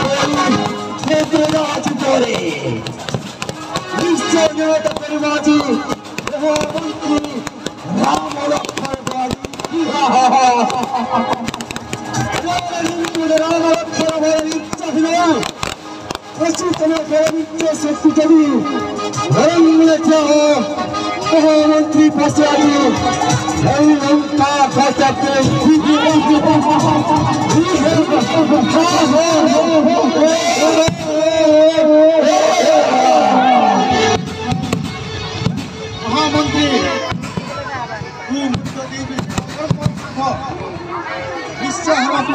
आज करे निश्चय निवृत्त करी राम लक्ष्मण बाजी राम लक्ष्मण चाहिए शक्ति जदि धर्म मिले महामंत्री फंसे लंका महामंत्री निश्चय हमारा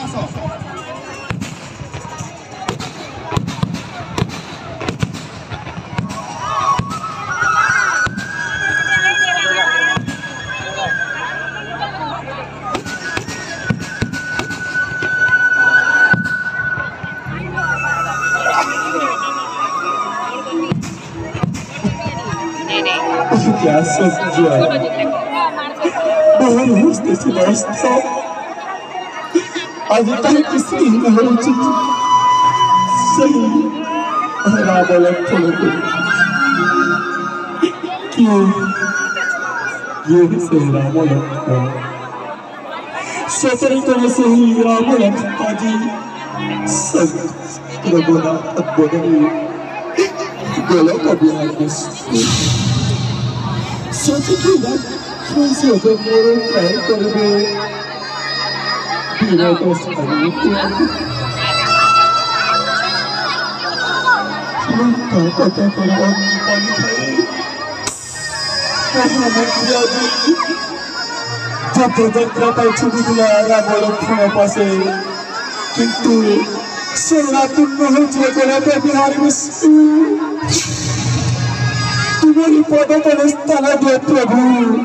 क्या समझा बहुत हंसते से बसता आज तक किसी नहीं हो चुकी सही राम लक्ष्मण को क्यों ये से राम लक्ष्मण सतरी तरह से ही राम लक्ष्मण जी सब रघुनाथ अद्भुतनी गला का बिहार में सच की बात कैसे हो मोर ट्राई कर दे बिना तो सही तो का का पर पानी खाए महामंत्री जी जब तक रात छुट्टी दिला राम लक्ष्मण पासे किंतु सेना तुम नहीं छे गला पे बिहार में तुम्हारी पद पर स्थान दे प्रभु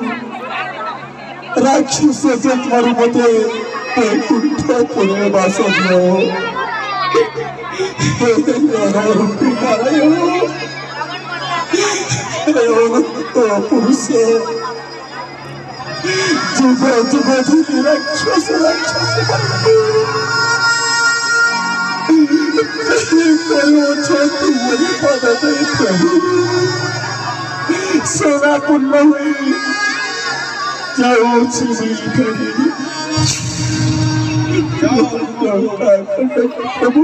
राक्षस जन्मरु मते कुंठ पुरे वासो हे पुरुष जुग जुग धीरे राक्षस राक्षस करो तुम्हारी पद दे प्रभु सोना पुण्य जाओ छिनी प्रभु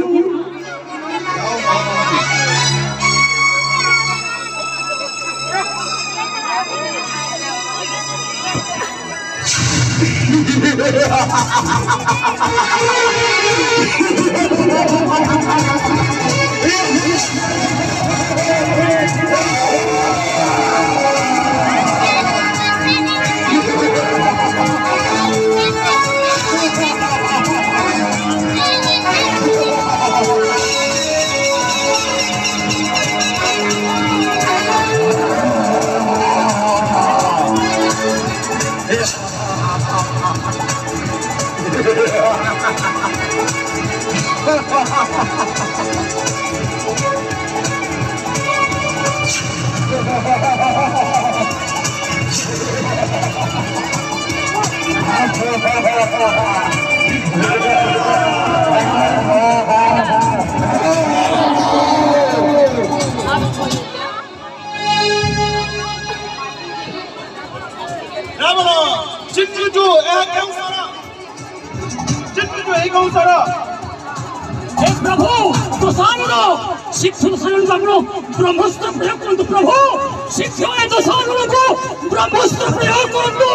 शिक्षण शरण ब्रह्मस्त्र प्रयोग करंतु प्रभु शिक्षण दशानुर को ब्रह्मस्त्र प्रयोग करंतु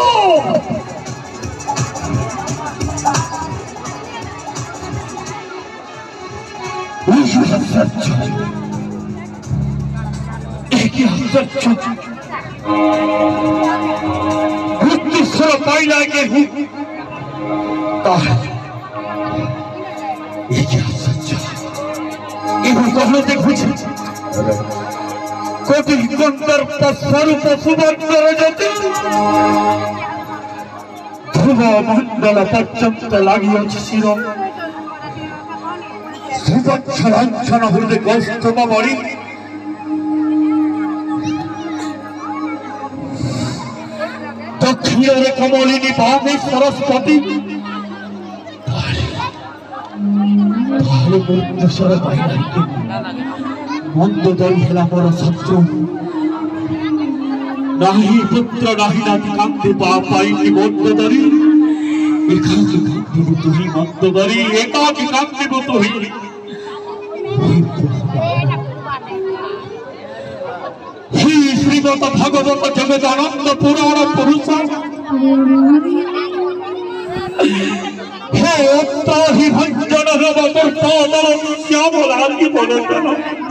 पाइला के कोटि कुंदर स्वरूप सुवर्णर ज्योति ध्रुव मंडल पर्यंत लगी शिर सुवक्षलांछन हृदय कौस्तुभ मणि दक्षिण कमलिनी भावे सरस्वती मंद दई है मोर शत्रु नाही पुत्र नाही नाती कांति पापाई मंद दरी एकाकी कांति तुही मंद दरी एकाकी कांति तुही ही श्रीमत भगवत जगदानंद पुराण पुरुष हे उत्ताहि भंजन रवदर्पादल श्यामलांगी मनोजन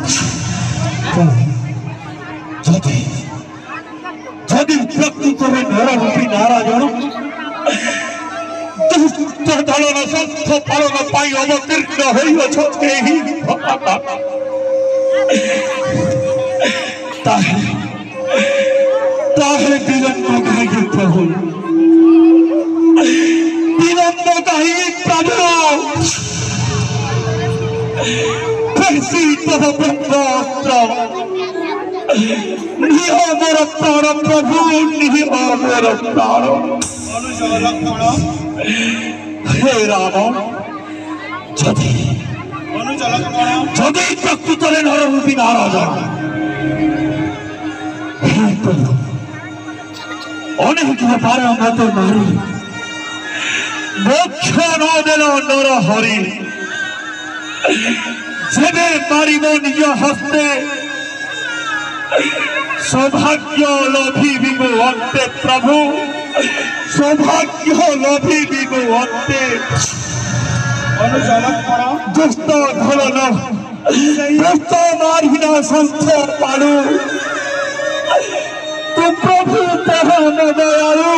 जदि जदि प्रकृत में नररूपी नारायण दुष्ट दलन संथ पालन पाई अवतीर्ण होइछते ही ताहे ताहे विलंब कहिए प्रभु विलंब कहिए प्रभु कैसी तब ब्रह्मास्त्र निह मोर प्राण प्रभु निह मोर प्राण हे राम जदि जदि प्रकृत नररूपी नारायण अनेक बार मत मारी मोक्ष न देल नर हरि जेबे मारिब निज हस्ते सौभाग्य लभी विभो अंते प्रभु सौभाग्य लभी विभो अंते दुष्ट धलन दुष्ट मारिना संथ पालू तू प्रभु परम दयालु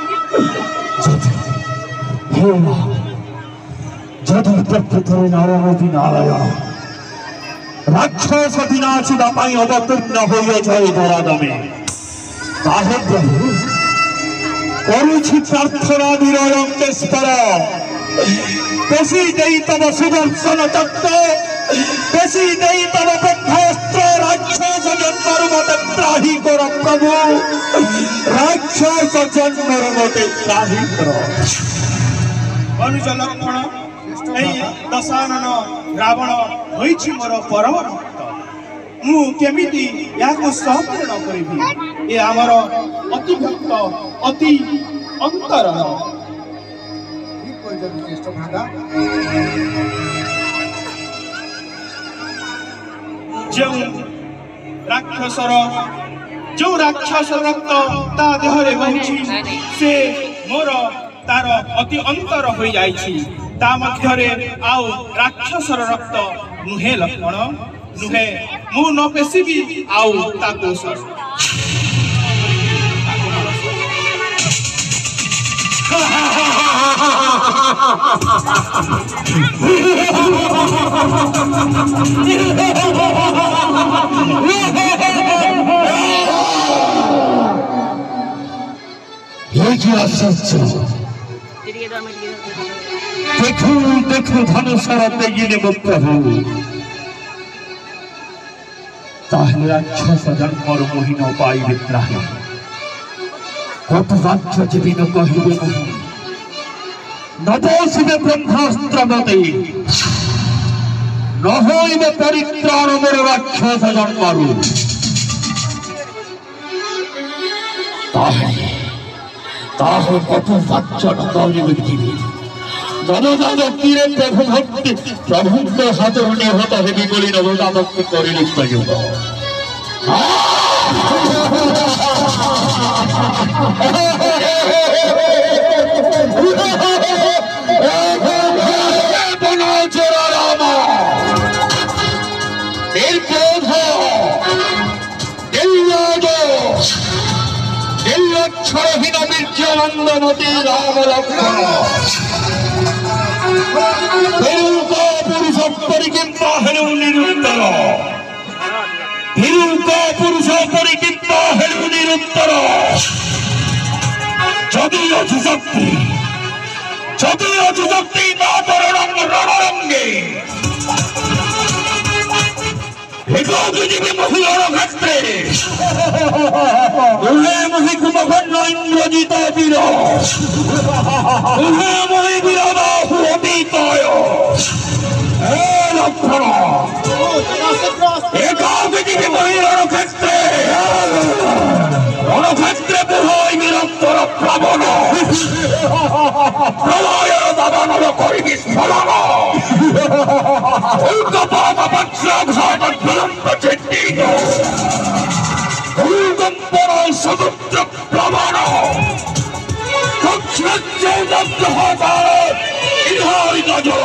जदि प्रकृत नारायण नारायण राक्षस विनाशिता अवतीर्ण हो धरादमे ताहे प्रभु करुछि प्रार्थना निरंकेश्वर पेशी देई तब सुदर्शन चक्र पेशी देई तब बद्धास्त्र राक्षस जन्मर मदत्र त्राही कर प्रभु राक्षस जन्मर मते त्राही कर अनुज लक्षण दशानन रावण होइछि मोर परम भक्त मु केमिति याको सहपालन करिबि ए आमर अति भक्त अति अंतरन ज्येष्ठ भागा जो राक्षसर जो राक्षस रक्त ता देहरे बहुछि से मोर तार अति अंतर हो जाइछि ता मध्यरे आउ राक्षसर रक्त नुहे लक्षण नुहे मु न पेशिबि आउ ता दोषर ये जो असत्य देखो देखो धनुषर तेगिने मुक्त हो ताहले राक्षस जन्मर मोहिन पाइबे त्राही कत राक्ष जीवी न कहिबे नहीं न दोषिबे ब्रह्मास्त्र मते न होइबे परित्राण मोर राक्षस जन्मरु ताहले ताहले कत राक्ष न कहिबे जीवी नवदा भक्तिरे प्रभु भक्ति प्रभु के हाथ में होता है बोली नवदा भक्ति करी लिखता युग निर्जनंदमती राम लक्ष्मण हिरुका पुरुष परिकिंपा हेलु निरुत्तर हिरुका पुरुष परिकिंपा हेलु निरुत्तर जदि अछि शक्ति जदि अछि शक्ति नातरणं रणरंगे एकाग्रजीवी महिलार क्षेत्रे उहे महि कुमभन्न इंद्रजित वीर उहे महि वीरबाहु अतीताय हे लक्ष्मण एकाग्रजीवी महिलार क्षेत्रे रणक्षेत्रे बुहाई वीरत्तर प्लवन प्रलयर दादानल करि विस्फलन उल्कपात वज्राघात ज्वलंत चित्तित भूकंपन समुद्र प्लवन कक्षज्जलग्रहतार इधारित जल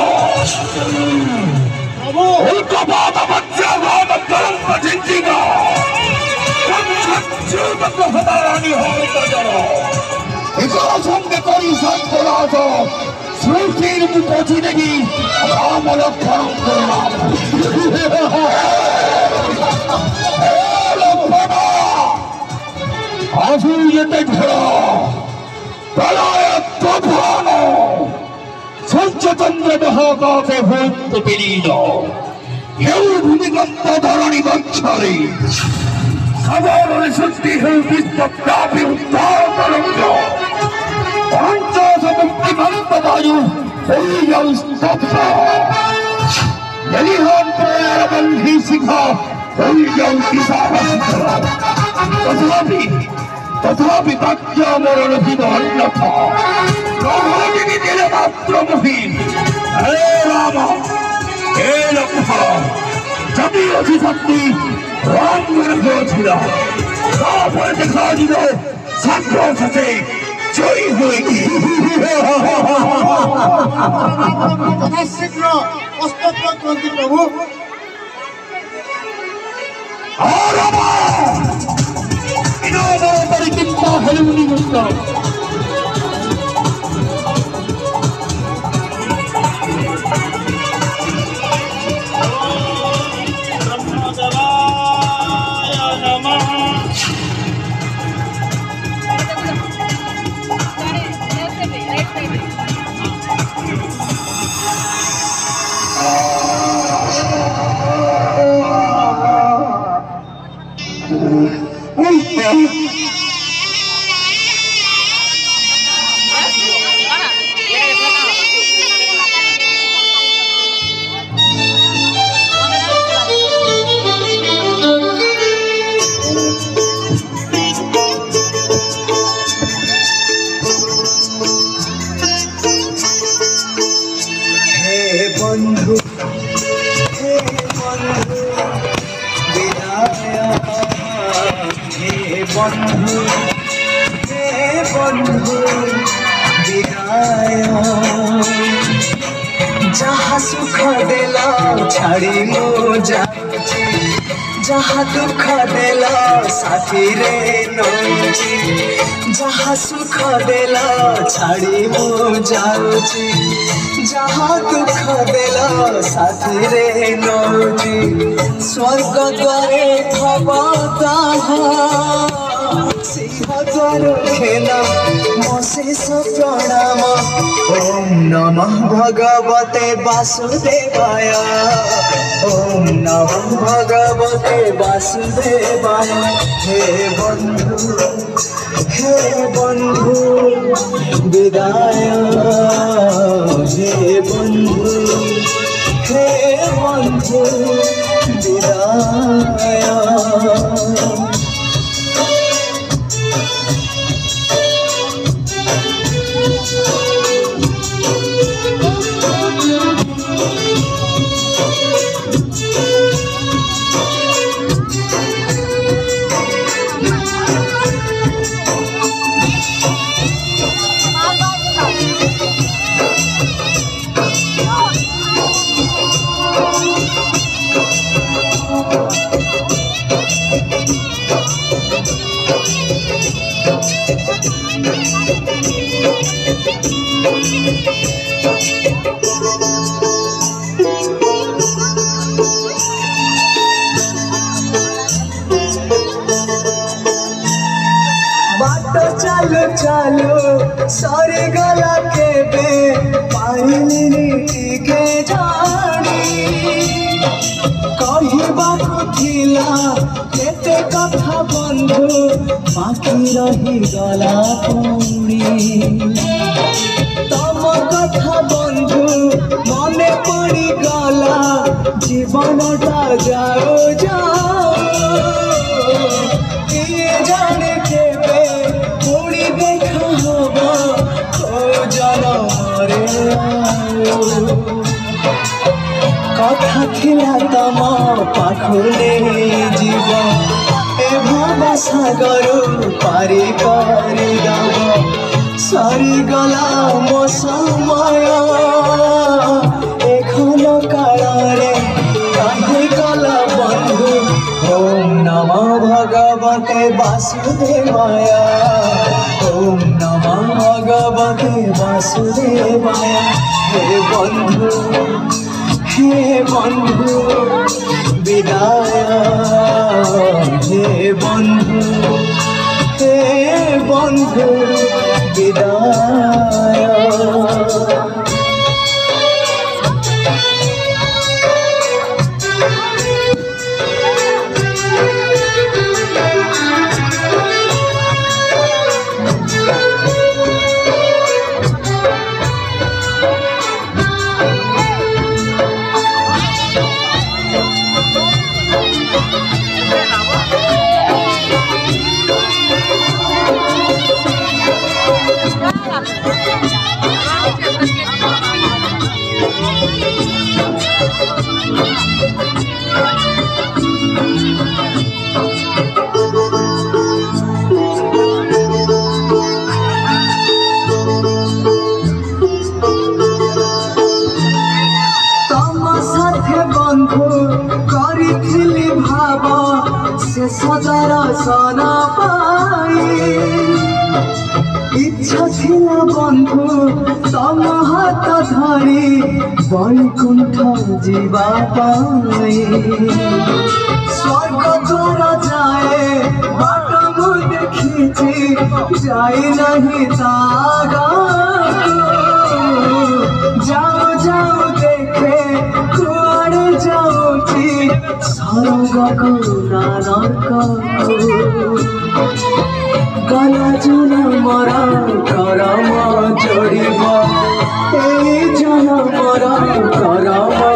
उल्कपात वज्राघात ज्वलंत चित्तित कक्षज्जलग्रहतार इधारित जल इधर संगे करी संतराज श्रुतिर मुपति देवी राम लक्ष्मण आसुयते झड़ प्रलय तुफान सत्यचंद्र महाकाशे भूत विलीन हेउ भूमिकंप धरणी वक्षरे साधारण सृष्टि हेउ विश्वव्यापी उद्धार तरंग मुक्ति मंत वायु स्तब्ध यलिहान प्रयार बंधी शिखा तथापि तथापि वाक्य मरण भी अन्यथा प्रभाविनी तेरे मात्र मुहीन हे राम हे लक्ष्मण जदि अच्छी शक्ति राम मेरे छिड़ा तापर देखा दिलो संतोष से जय होगी तथा शीघ्र अस्तत्व क्रांति प्रभु परिकिंपा हेलुनी मुक्त बंधु हे बंधु विदाय जहाँ सुख देला छाड़ी मो जाऊची जहाँ दुख देला साथी रे नौची जहाँ सुख देला छाड़ी मो जाऊची जहाँ दुख देला साथी रे नौची स्वर्ग द्वारे थबा सिंह द्वार खेला मशेष प्रणाम ओम नमः भगवते वासुदेवाय ओम नमः भगवते वासुदेवाय हे बंधु हे बंधु विदाय हे बंधु हे बंधु विदाय चालो चालो सारे गला के बे पाइनी के जानी कही बात थिला केते कथा बंधु बाकी रही गला पुणी तम कथा बंधु मने पड़ी गला जीवनटा जाओ जाओ किए जाने के कथा थिला तम पाखुले जीव ए भाव सागर पारी पारी दब सरी गला मो समय एखन काले कहीं गला बंधु ओम नमः भगवते वासुदेवाय ओम नमः भगवते वासुदेवाय हे बंधु हे बंधु विदाय हे बंधु हे बंधु विदाय सदर सना पाई इच्छा थिला बंधु तम हाथ धरी बैकुंठ जीवा पाई स्वर्ग द्वार जाए बाट मु देखी जाई नहीं तागा जाओ जाओ देखे कुआड़े जाऊची स्वर्ग को नानक गला जनमर करम जोड़ब ए जनमर करम